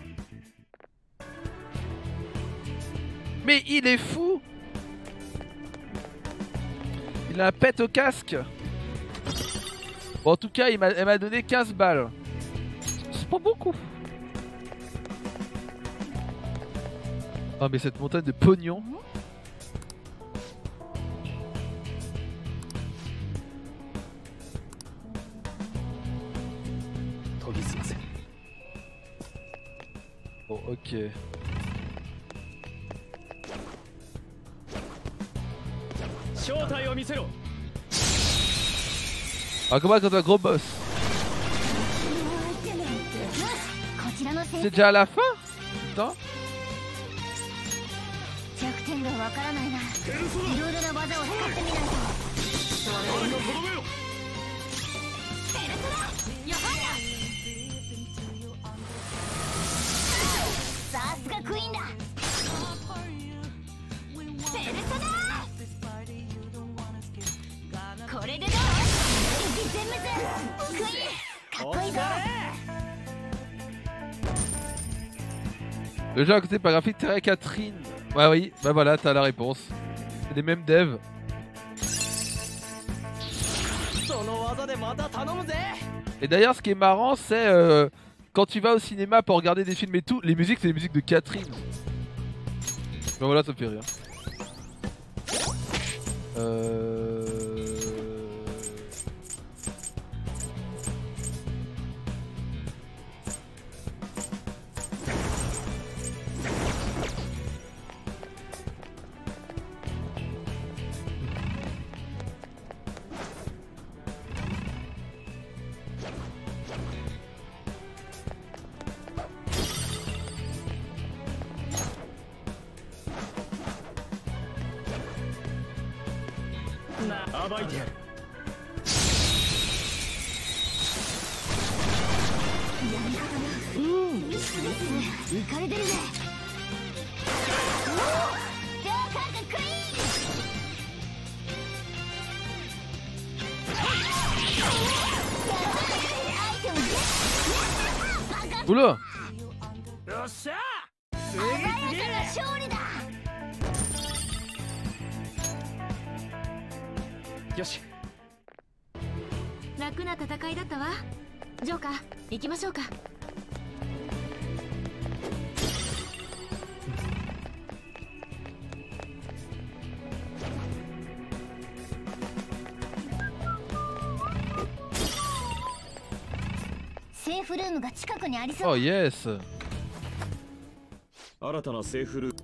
Mais il est fou. Il a un pet au casque. Bon, en tout cas, il m'a donné quinze balles. C'est pas beaucoup. Oh mais cette montagne de pognon. Bon, ok. Ah, comment quand un gros boss? C'est déjà à la fin? Putain. Le jeu à côté par graphique Terra Catherine. Ouais oui, bah voilà, t'as la réponse. C'est les mêmes devs. Et d'ailleurs ce qui est marrant c'est euh, quand tu vas au cinéma pour regarder des films et tout, les musiques c'est les musiques de Catherine. Bah voilà, ça me fait rire. Euh... 暴いてやる。 うん、いかれてるぜ。 Oula! よっしゃー！ 鮮やかな勝利だ。 よし。 楽な戦いだったわ。ジョーカー、行きましょうか。 セーフルームが近くにありそう。 Oh yes! 新たなセーフルーム。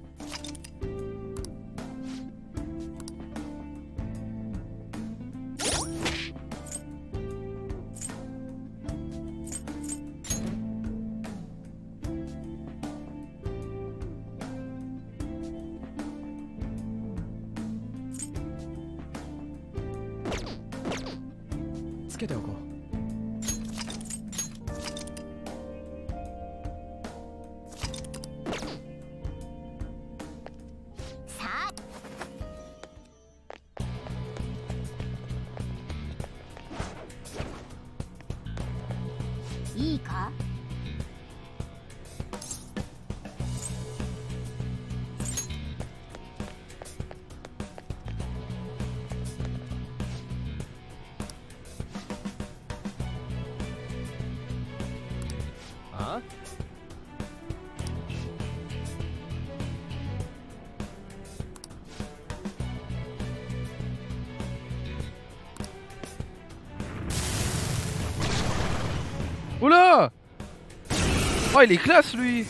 つけておこう。 いいか？ あ？ Oula! Oh, il est classe lui!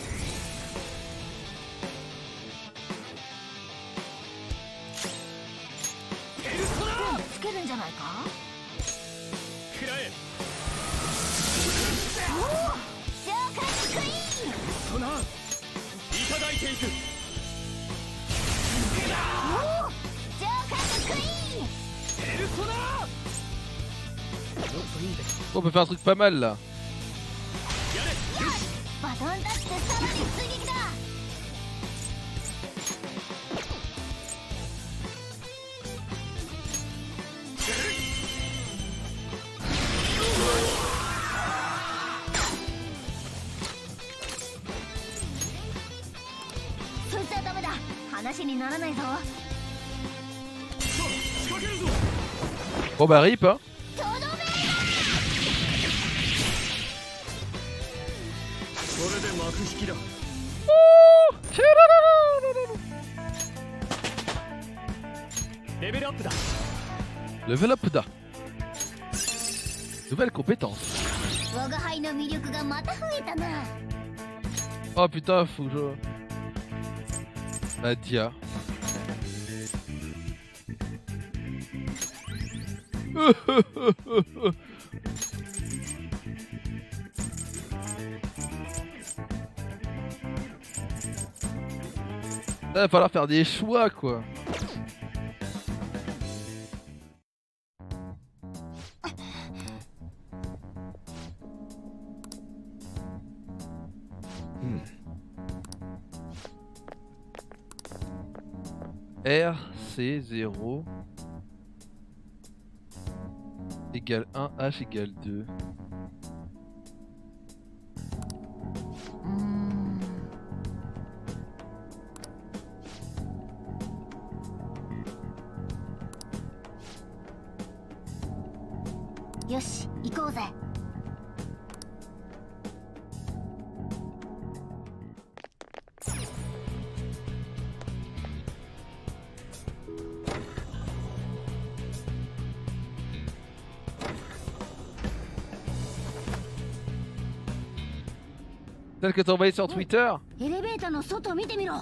つけるんじゃないか？ くらえ。 おお、ジョーカークイーン。 そな、いただいていく。 おお、ジョーカークイーン。 ペルソナ。 On peut faire un truc pas mal là. バトンタッチでさらに追撃だ。そいつはダメだ。話にならないぞ。 Bon bah rip hein. これで幕引きだ。レベルアップだ。 Level up da. Nouvelle compétence. 我が輩の魅力がまた増えたな。 Oh putain, faut que je... Nadia. Il va falloir faire des choix quoi. Hmm. R C zéro égale un, H égale deux. Yoし、行こうぜ。 Celle que t'as envoyée sur Twitter? エレベーターの外見てみろ。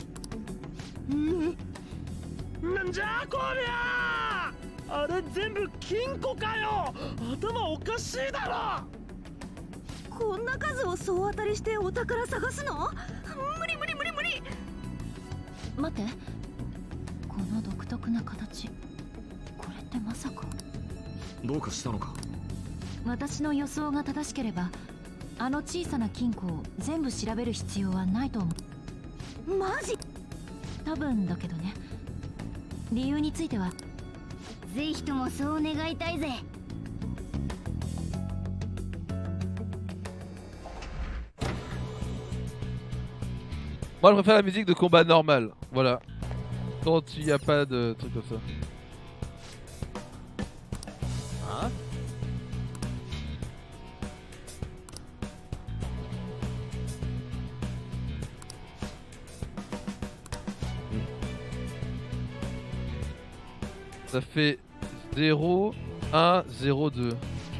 なんじゃこりゃー。あれ全部金庫かよ。頭おかしいだろ。 こんな数を総当たりしてお宝探すの？無理無理無理無理。待って、この独特な形、これっってまさか。 どうかしたのか。 私の予想が正しければあの小さな金庫を全部調べる必要はないと思う。マジ？多分だけどね。理由についてはぜひともそう願いたいぜ。 Moi je préfère la musique de combat normale, voilà. Quand il n'y a pas de trucs comme ça. Hein? Ça fait zéro, un, zéro, deux.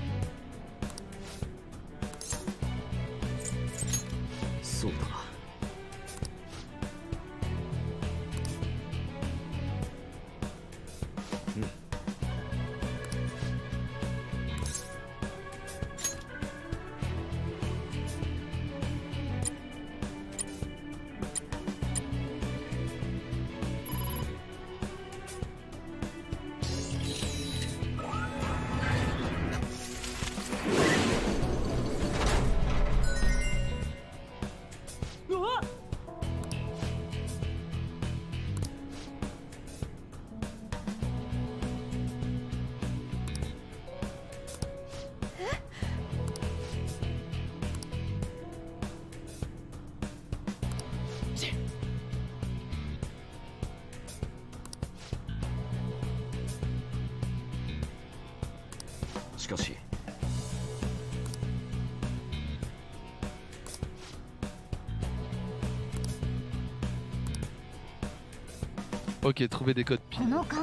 Ok, trouver des codes P I N.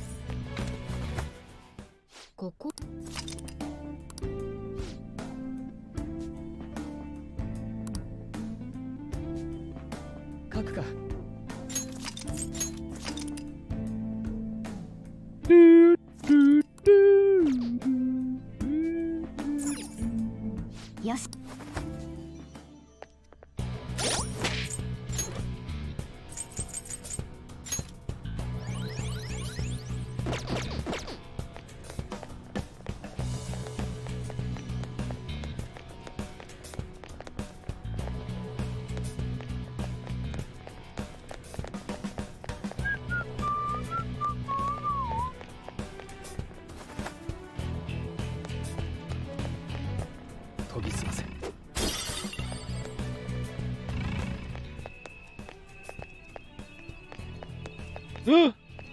ここ書くか。 よし。 研ぎ澄ませ。 うん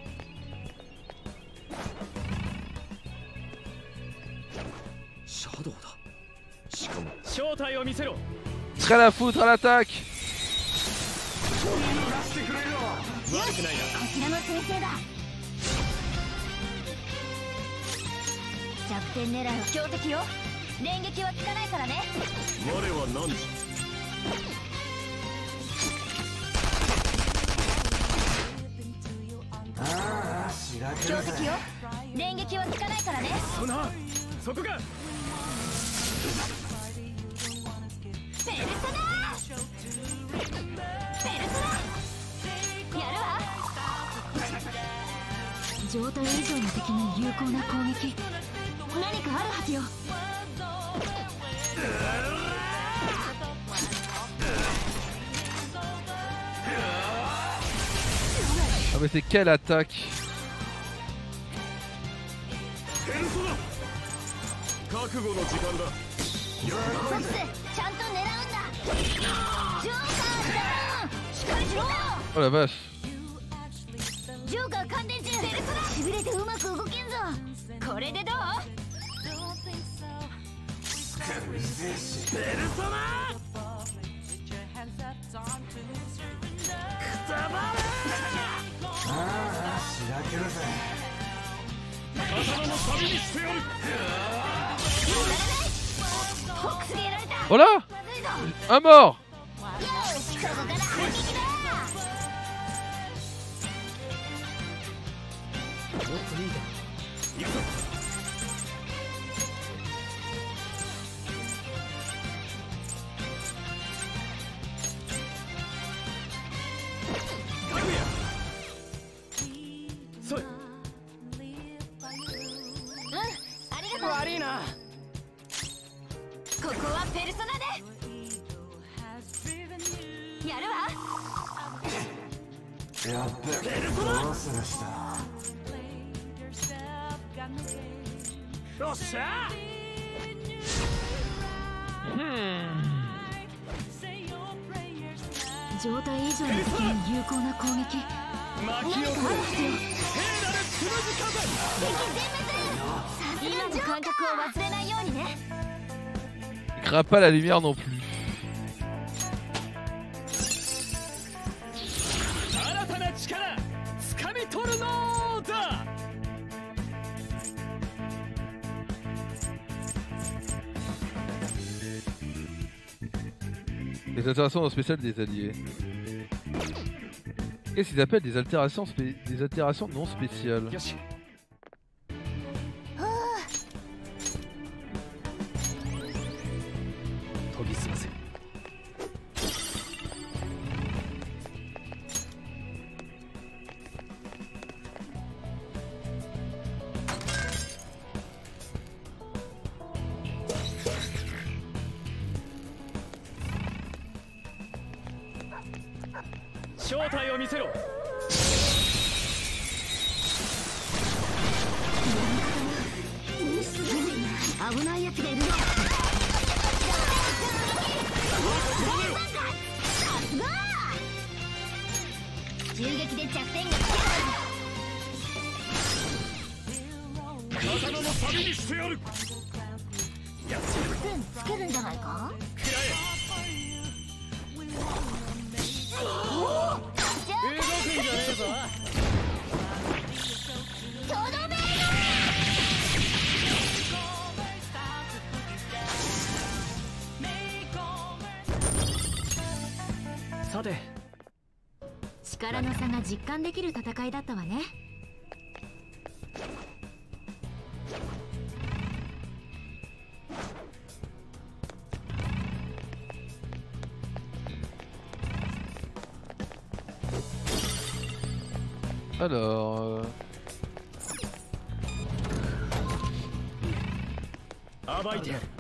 シャドウだ。しかも正体を見せろ。 Prêt à la foutre à l'attaque. 悪くないな。 こちらの先生だ。弱点狙いは強敵よ。連撃は効かないからね。 我は何時。 ああ、しらけるぜ。 強敵よ。連撃は効かないからね。 そな、そこが。 ペルソナペルソナやるわ。 状態以上の敵に有効な攻撃何かあるはずよ。 Ah mais c'est quelle attaque. 覚悟の時間だ。 フォックスちゃんと狙うんだ。ジョーカーダウン。しっかりしろ。 Oh la vache. ジョーカー感電中。しびれてうまく動けんぞ。これでどう？ ベルソナくたばれ。ああ、しらけるぜ。 刀の旅にしてやる。 Voilà. Un mort. それ。 やるわ。 やっべ、どうするした。 よっしゃ。 状態以上の敵に有効な攻撃。何かある必要。今の感覚を忘れないようにね。 Il craint pas la lumière non plus. 新たな力掴み取るのだ。 Les altérations non spéciales des alliés. Qu'est-ce qu'ils appellent des altérations, spé... des altérations non spéciales? 研ぎ澄ませ。正体を見せろ。 危ないやつがいるよ。銃撃で弱点がつける。 刀のサビにしてやる。 弱点つけるんじゃないか。 食らえ。動くんじゃねえぞ。 とどめー。さて、 力の差が実感できる戦いだったわね。 Alors... Euh... 暴いてやる。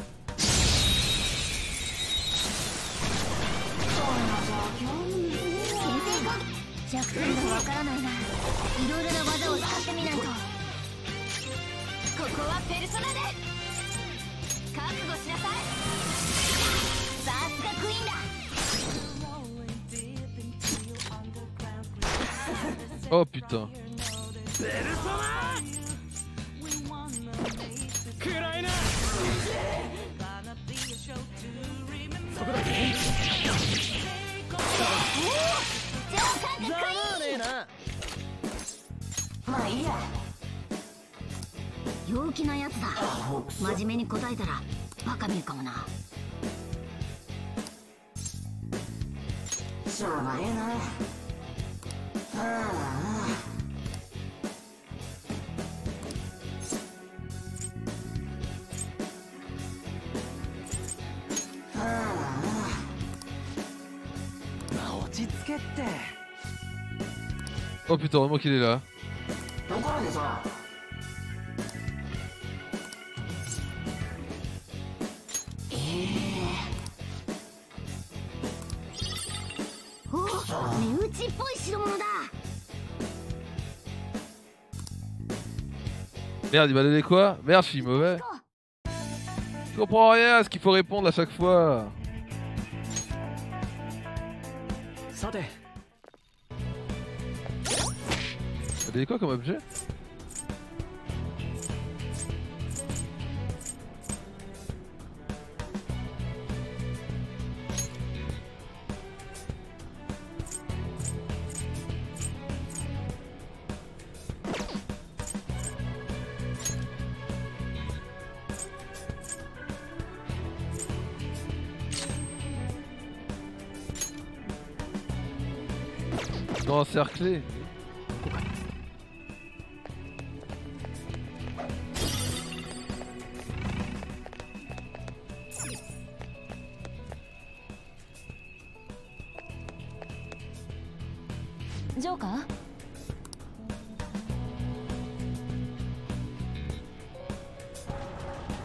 弱点がわからないな。いろいろな技を使ってみないと。ここはペルソナで覚悟しなさい。さすがクイーンだ。 Oh putain. ペルソナくらいな。そこだ。ざまねえな。 まあいいや。陽気なやつだ。真面目に答えたらバカ見るかもな。 しょうがねえな。はあ。 Oh putain, heureusement qu'il est là. Merde, il m'a donné quoi? Merde, je suis mauvais. Je comprends rien à ce qu'il faut répondre à chaque fois. T'as donné quoi comme objet? Encerclé. ジョーカー？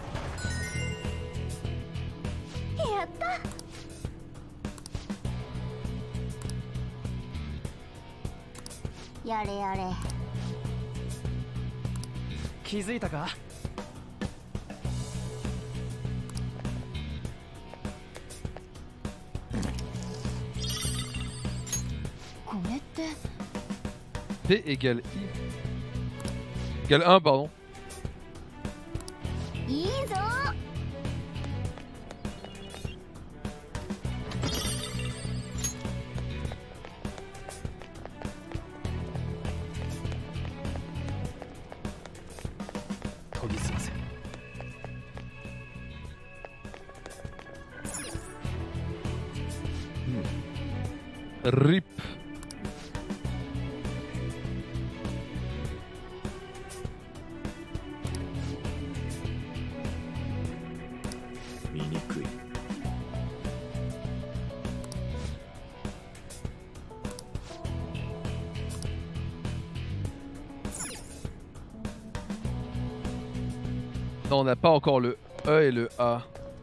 やった。 やれやれ。 気づいたか？ これって P égale I égale un, pardon. いいぞ。 研ぎ澄ませ。 Rip. Non, on n'a pas encore le E et le A.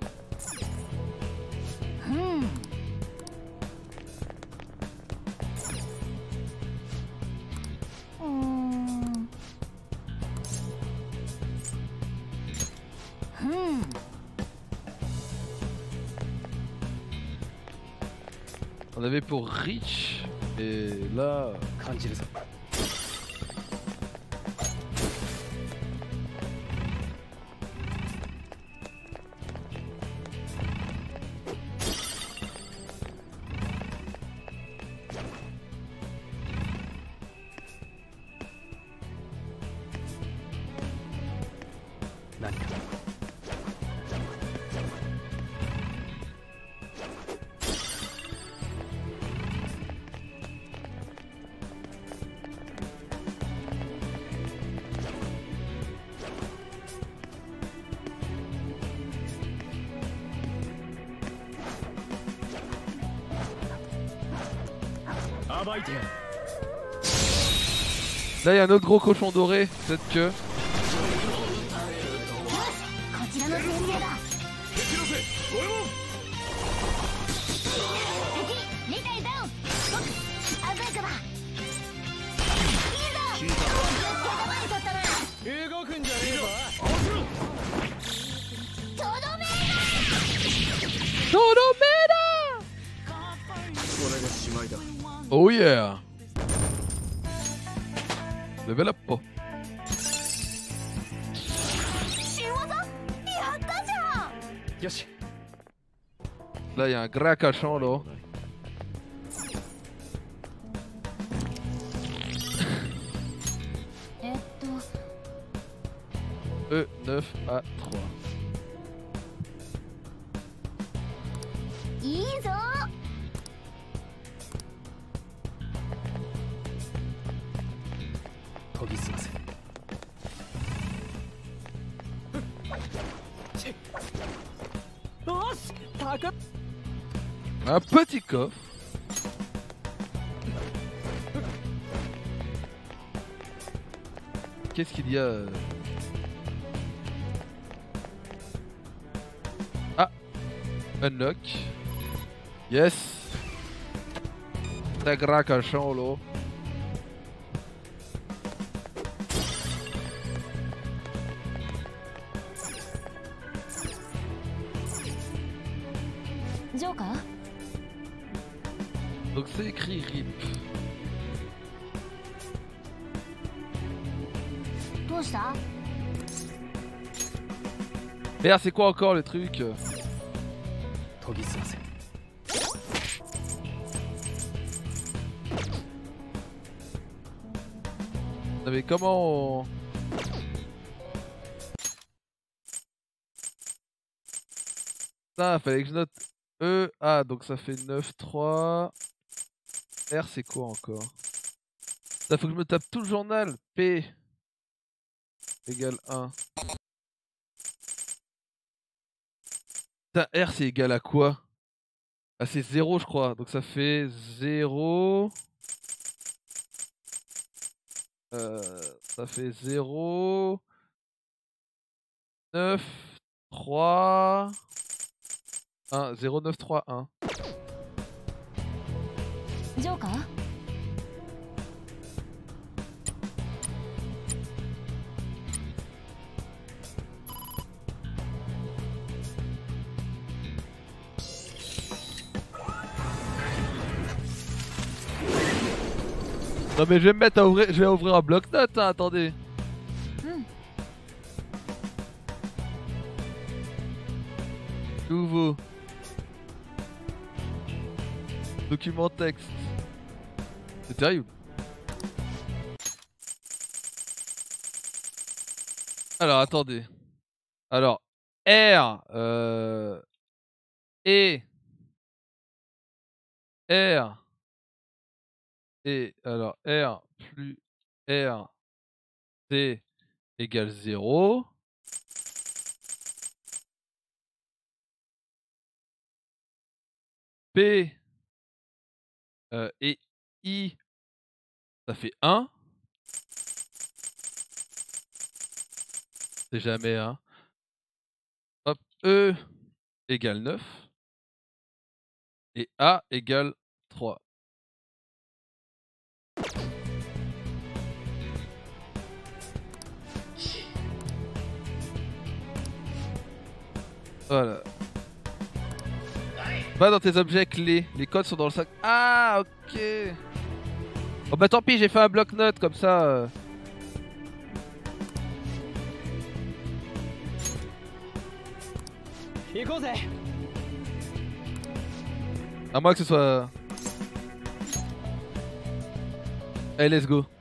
Hmm. Hmm. Hmm. On avait pour Rich et là. Là, il y a un autre gros cochon doré, peut-être que. Oh yeah! Level up! Là, il y a un gras cachant là. E neuf A trois. Un petit coffre. Qu'est-ce qu'il y a? Ah, unlock. Yes. Ta gras cachant là. Donc c'est écrit R I P. Merde, c'est quoi encore le truc? Non mais comment on... Ça, fallait que je note E, A, donc ça fait neuf, trois. R, c'est quoi encore? Ça faut que je me tape tout le journal. P égale un. Putain, R c'est égal à quoi? Ah, c'est zéro, je crois. Donc ça fait zéro. Euh, ça fait zéro. neuf, trois. un, zéro, neuf, trois, un. Non mais je vais me mettre à ouvrir, je vais ouvrir un bloc-notes, hein, attendez. Hmm. Nouveau. Document texte. C'est terrible. Alors attendez. Alors R euh, et R et alors R plus R C égale zéro. P euh, et I ça fait un. C'est jamais un. Hop, E égale neuf. Et A égale trois. Voilà. Va dans tes objets clés. Les codes sont dans le sac. Ah, ok. Oh bah tant pis, j'ai fait un bloc-notes comme ça. Euh... À moins que ce soit... Allez, let's go.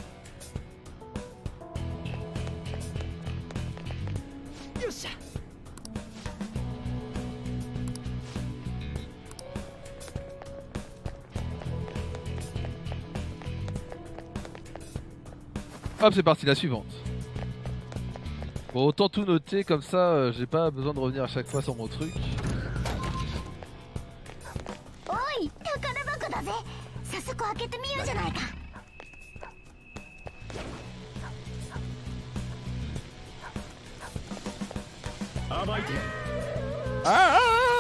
Hop, c'est parti, la suivante. Bon, autant tout noter comme ça, euh, j'ai pas besoin de revenir à chaque fois sur mon truc. Oi, takarabako da ze. Sasuko akete miyo janai ka. Abaite. Ah!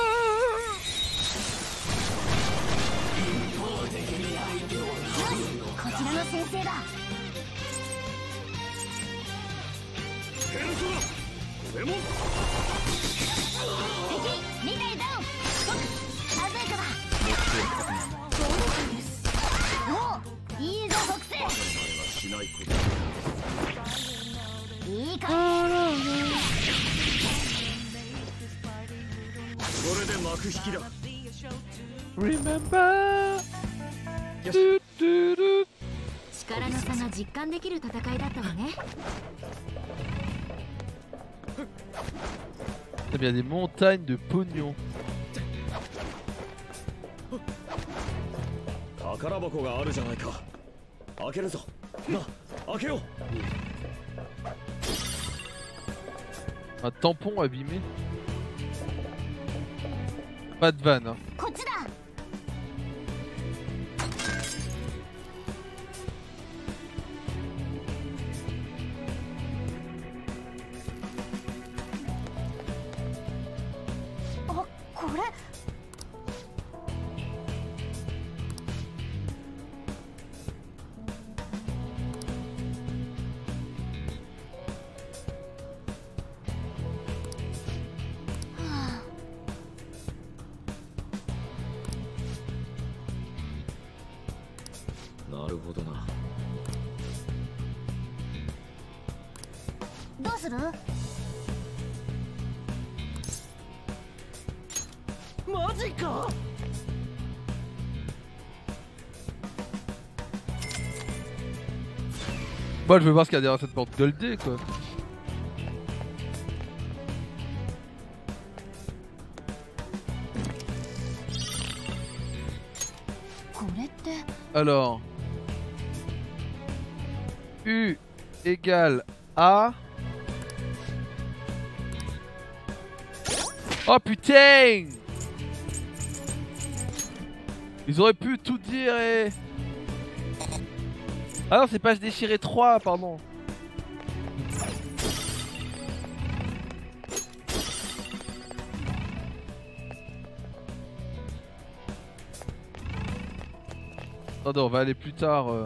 Kochira no sensei da. レモン敵に体ダウン鮮やかだおいいぞ特性いいかこれで幕引きだ Remember 力の差が実感できる戦いだったわね Eh bien des montagnes de pognon. 宝箱があるじゃないか。開けるぞ。な、開けよう。 Un tampon abîmé. Pas de vanne. Hein. こっちだ これなるほどな。 どうするマジか Moi je veux voir ce qu'il y a derrière cette porte goldée quoi. Alors U égale A. Oh putain! Ils auraient pu tout dire et... Ah non, c'est page déchirée trois, pardon. Attendez, on va aller plus tard. Euh...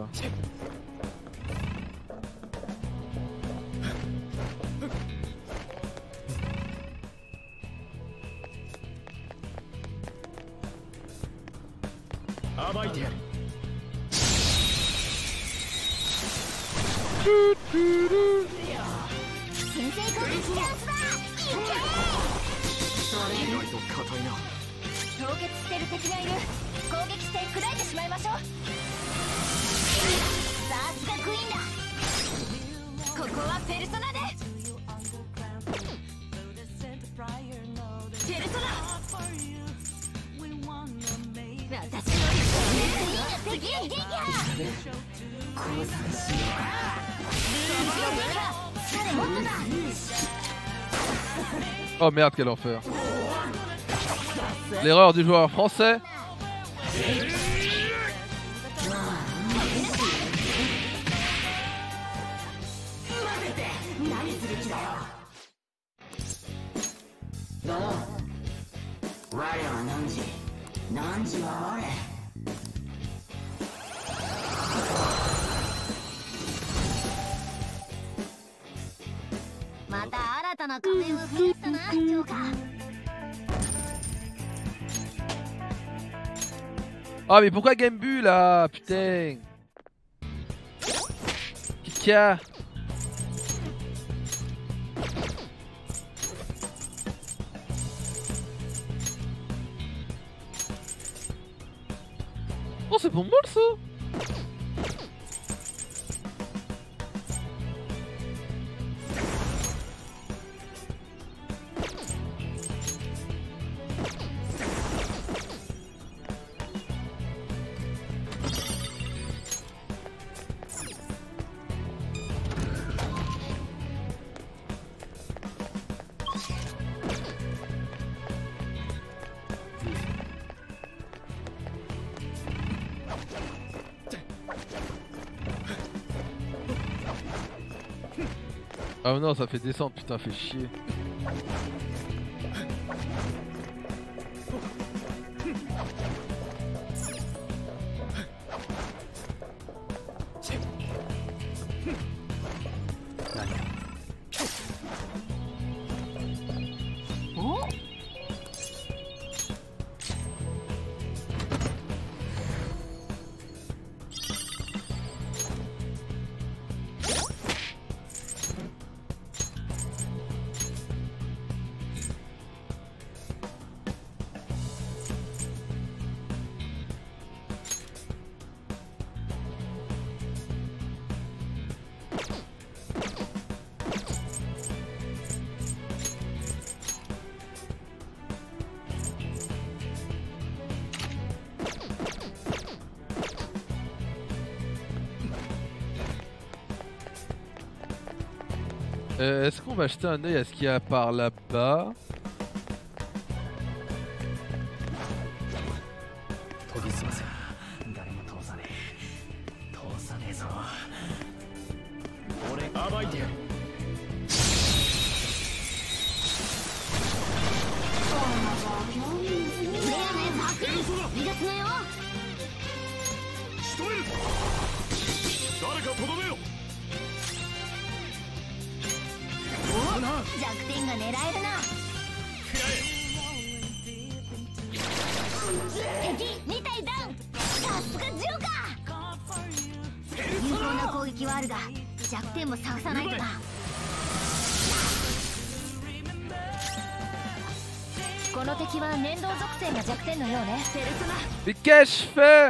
Oh merde, quel enfer. L'erreur du joueur français. Oh mais pourquoi Gambu là? Putain. Qu'est-ce qu'il y a? Oh c'est pour moi ça. Oh non, ça fait descendre, putain, fait chier. Euh, Est-ce qu'on va jeter un œil à ce qu'il y a par là-bas? Mais qu'est-ce que je fais?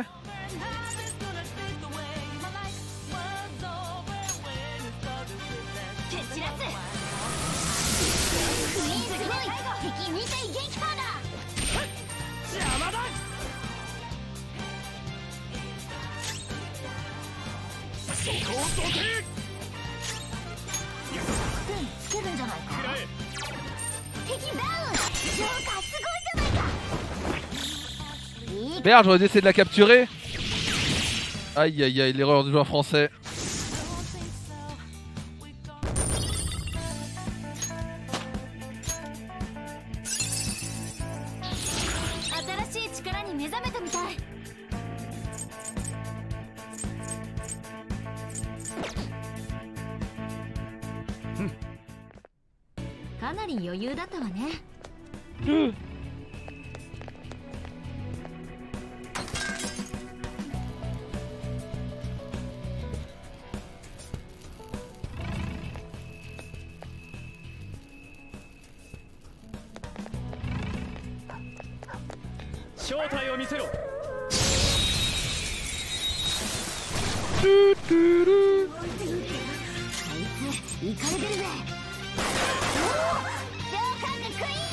Merde, j'aurais dû essayer de la capturer. Aïe aïe aïe, l'erreur du joueur français. Mmh. 態を見せろ。 トゥトゥルあいつイカれてるぜ。召喚でクイーン。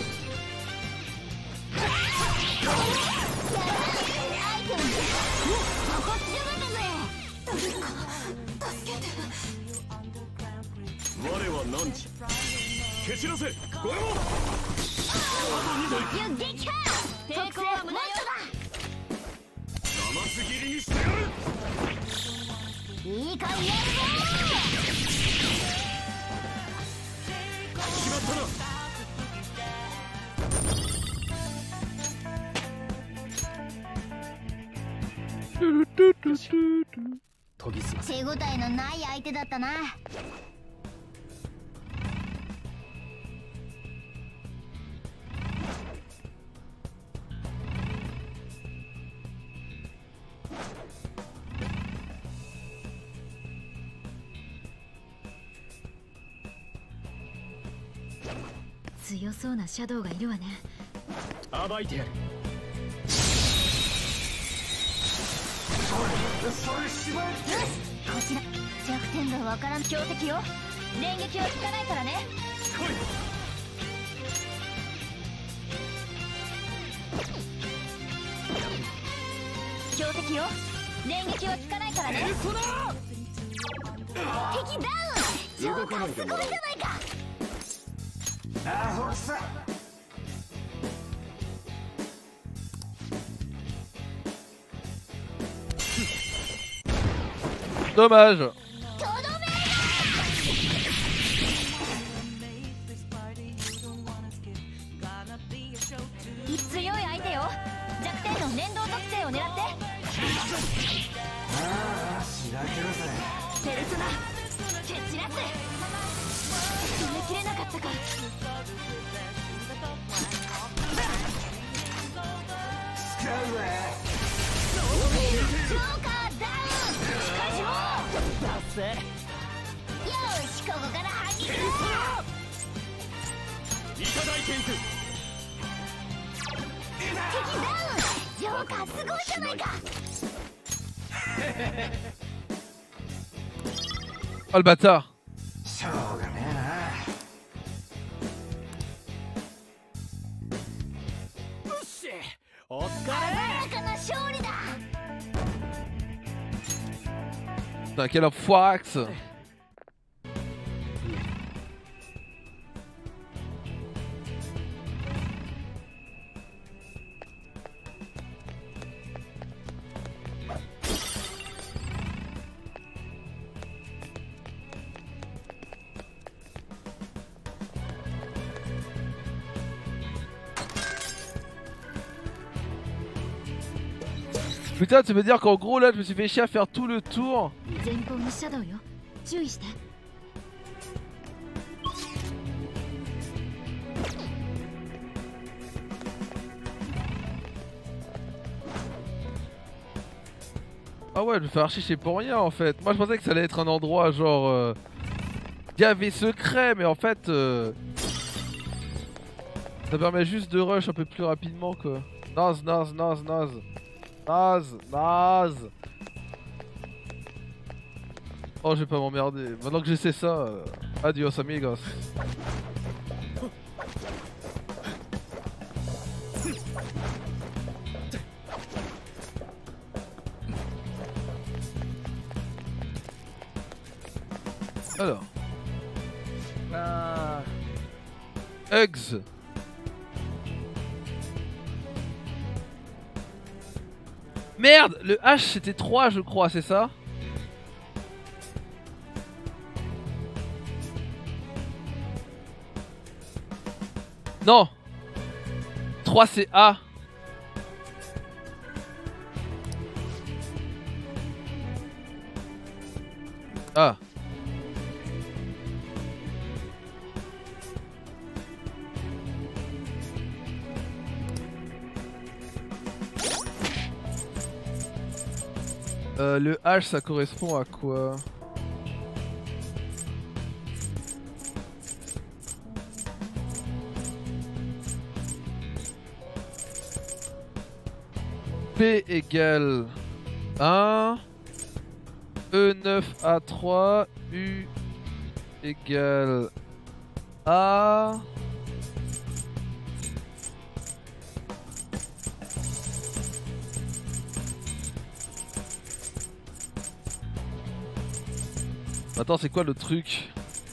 アイテムここ強かったぜ。誰か助けて。 我は何時蹴散らせごよ。 撃破。抵抗は無駄よ。 生すぎりにしてやる。 いいかいやるぞ。 決まったな。 研ぎ澄ませ。 手応えのない相手だったな。 強そうなシャドウがいるわね。 暴いてやる。 それしばらく。よし、こちら弱点がわからん強敵よ。連撃は効かないからね。強敵よ。連撃は効かないからね。敵ダウン。ジョーカーすごいじゃないか。 あほさ。 Dommage. 強い相手よ。弱点の連動特性を狙って。 ああ、しらけるぜ。 ペルソナ蹴散らす。止めきれなかったか。 使うぜ。 ジョーカーダウン。しかしもだせ。 よし、ここから反撃だ。 いただいていく。 敵ダウン。ジョーカーすごいじゃないか。 Oh le bâtard. しょうがねえな。 よし、お疲れ。 鮮やかな勝利だ。 Putain, quel enfoirax. Putain, tu veux dire qu'en gros là je me suis fait chier à faire tout le tour. 前方のシャドウよ。注意して。 Ah ouais, je vais faire chier pour rien en fait. Moi je pensais que ça allait être un endroit genre euh, gavé secret, mais en fait euh, ça permet juste de rush un peu plus rapidement quoi. Naze, naze, naze, naze. Naze, naze. Oh, je vais pas m'emmerder. Maintenant que je sais ça, euh, adios amigos. Alors. Ah. Eggs. Merde, le H c'était trois je crois, c'est ça? Non, trois c'est A. Ah. Euh, le H ça correspond à quoi? P égale un, E neuf A trois, U égale A. Attends, c'est quoi le truc?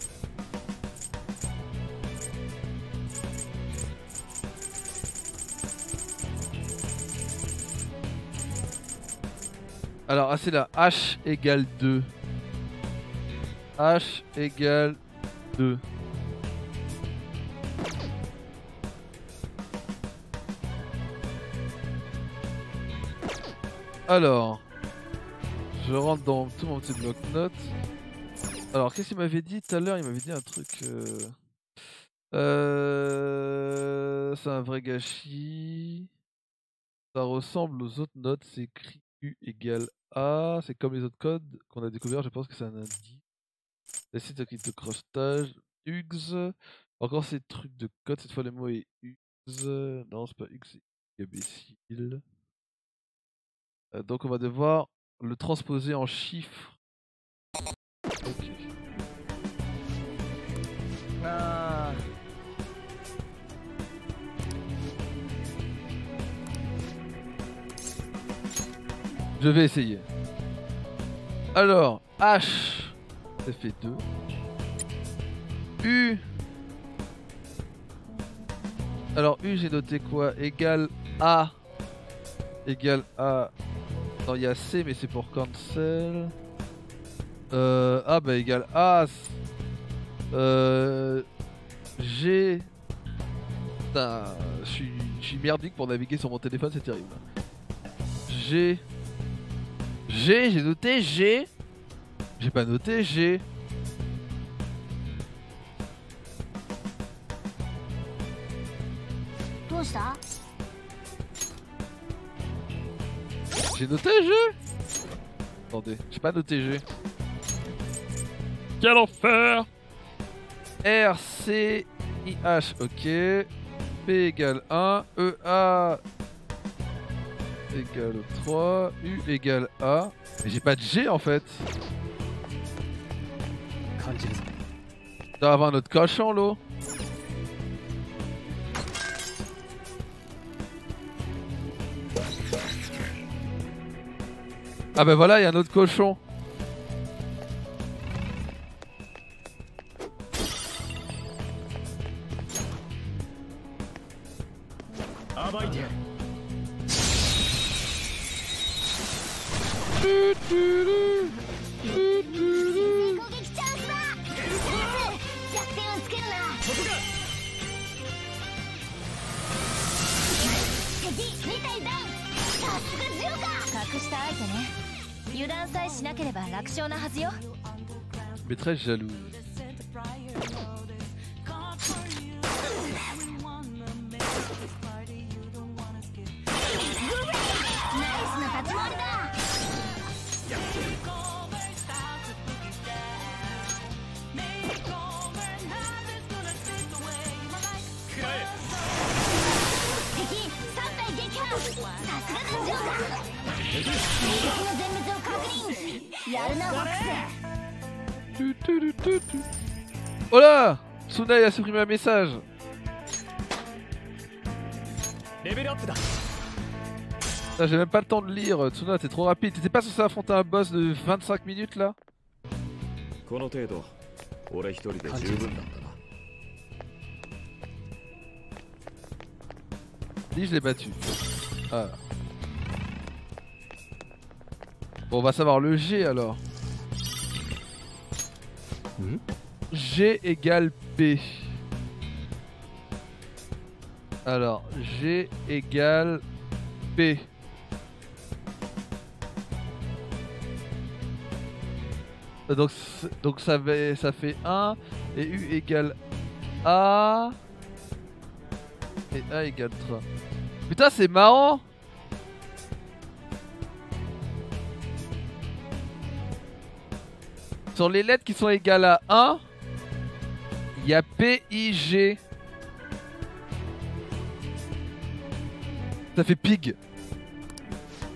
Alors, ah, c'est là, H égale deux. H égale deux. Alors, je rentre dans tout mon petit bloc-notes. Alors, qu'est-ce qu'il m'avait dit tout à l'heure? Il m'avait dit un truc. Euh... Euh... C'est un vrai gâchis. Ça ressemble aux autres notes. C'est écrit U égale A. C'est comme les autres codes qu'on a découvert. Je pense que c'est un indice. Les sites de crochetage. U X. Encore ces trucs de code. Cette fois, le mot est U X. Non, c'est pas U X, c'est imbécile. Euh, donc, on va devoir le transposer en chiffres. Ok. Ah. Je vais essayer. Alors, H, ça fait deux. U. Alors, U, j'ai noté quoi? Égale A. Égale A. Non, il y a C, mais c'est pour cancel. Euh, A, bah égale A. Euh, G. Putain, je suis, je suis merdique pour naviguer sur mon téléphone, c'est terrible. G. G, j'ai noté G. J'ai pas noté G. J'ai noté G. Attendez, j'ai pas noté G. Quel enfer! R, C, I, H, ok. P égale un. E, A égale trois. U égale A. Mais j'ai pas de G en fait. Je dois avoir notre cochon là. Ah bah voilà, il y a un autre cochon. Maîtresse jalouse. Oh là! Tsunade a supprimé un message. J'ai même pas le temps de lire, Tsunade, c'est trop rapide. T'étais pas censé affronter un boss de vingt-cinq minutes là? Si, je l'ai battu. Ah. Bon, on va savoir le G alors. Mmh. G égale P. Alors, G égale P. Donc, donc ça, fait, ça fait un. Et U égale A. Et A égale trois. Putain, c'est marrant! Sur les lettres qui sont égales à un, il y a P, I, G. Ça fait pig.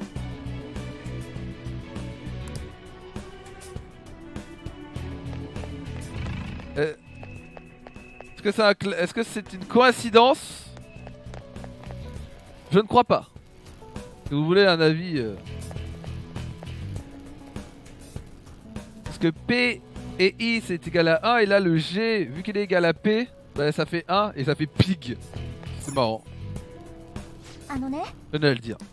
Euh, Est-ce que c'est un cl- est-ce que c'est une coïncidence? Je ne crois pas. Si vous voulez un avis... Euh... Parce que P et I c'est égal à un et là le G, vu qu'il est égal à P, bah, ça fait un et ça fait pig. C'est marrant. Je venais à le dire.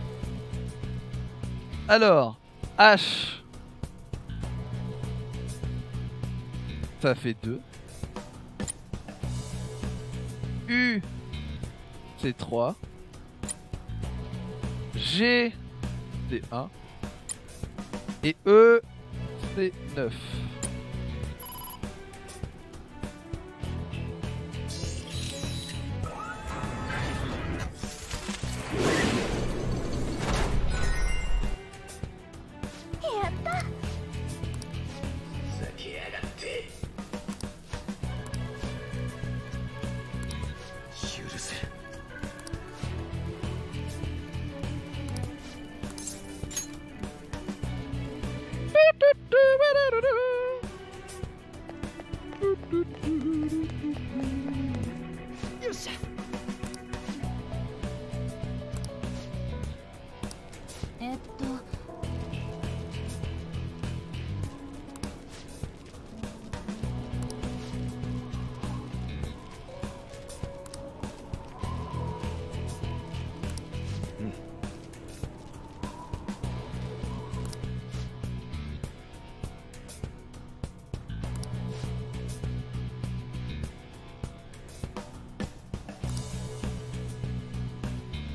Alors, H, ça fait deux. U, c'est trois. G, c'est un. Et E, c'est neuf.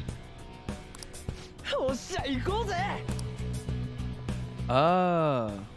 Ah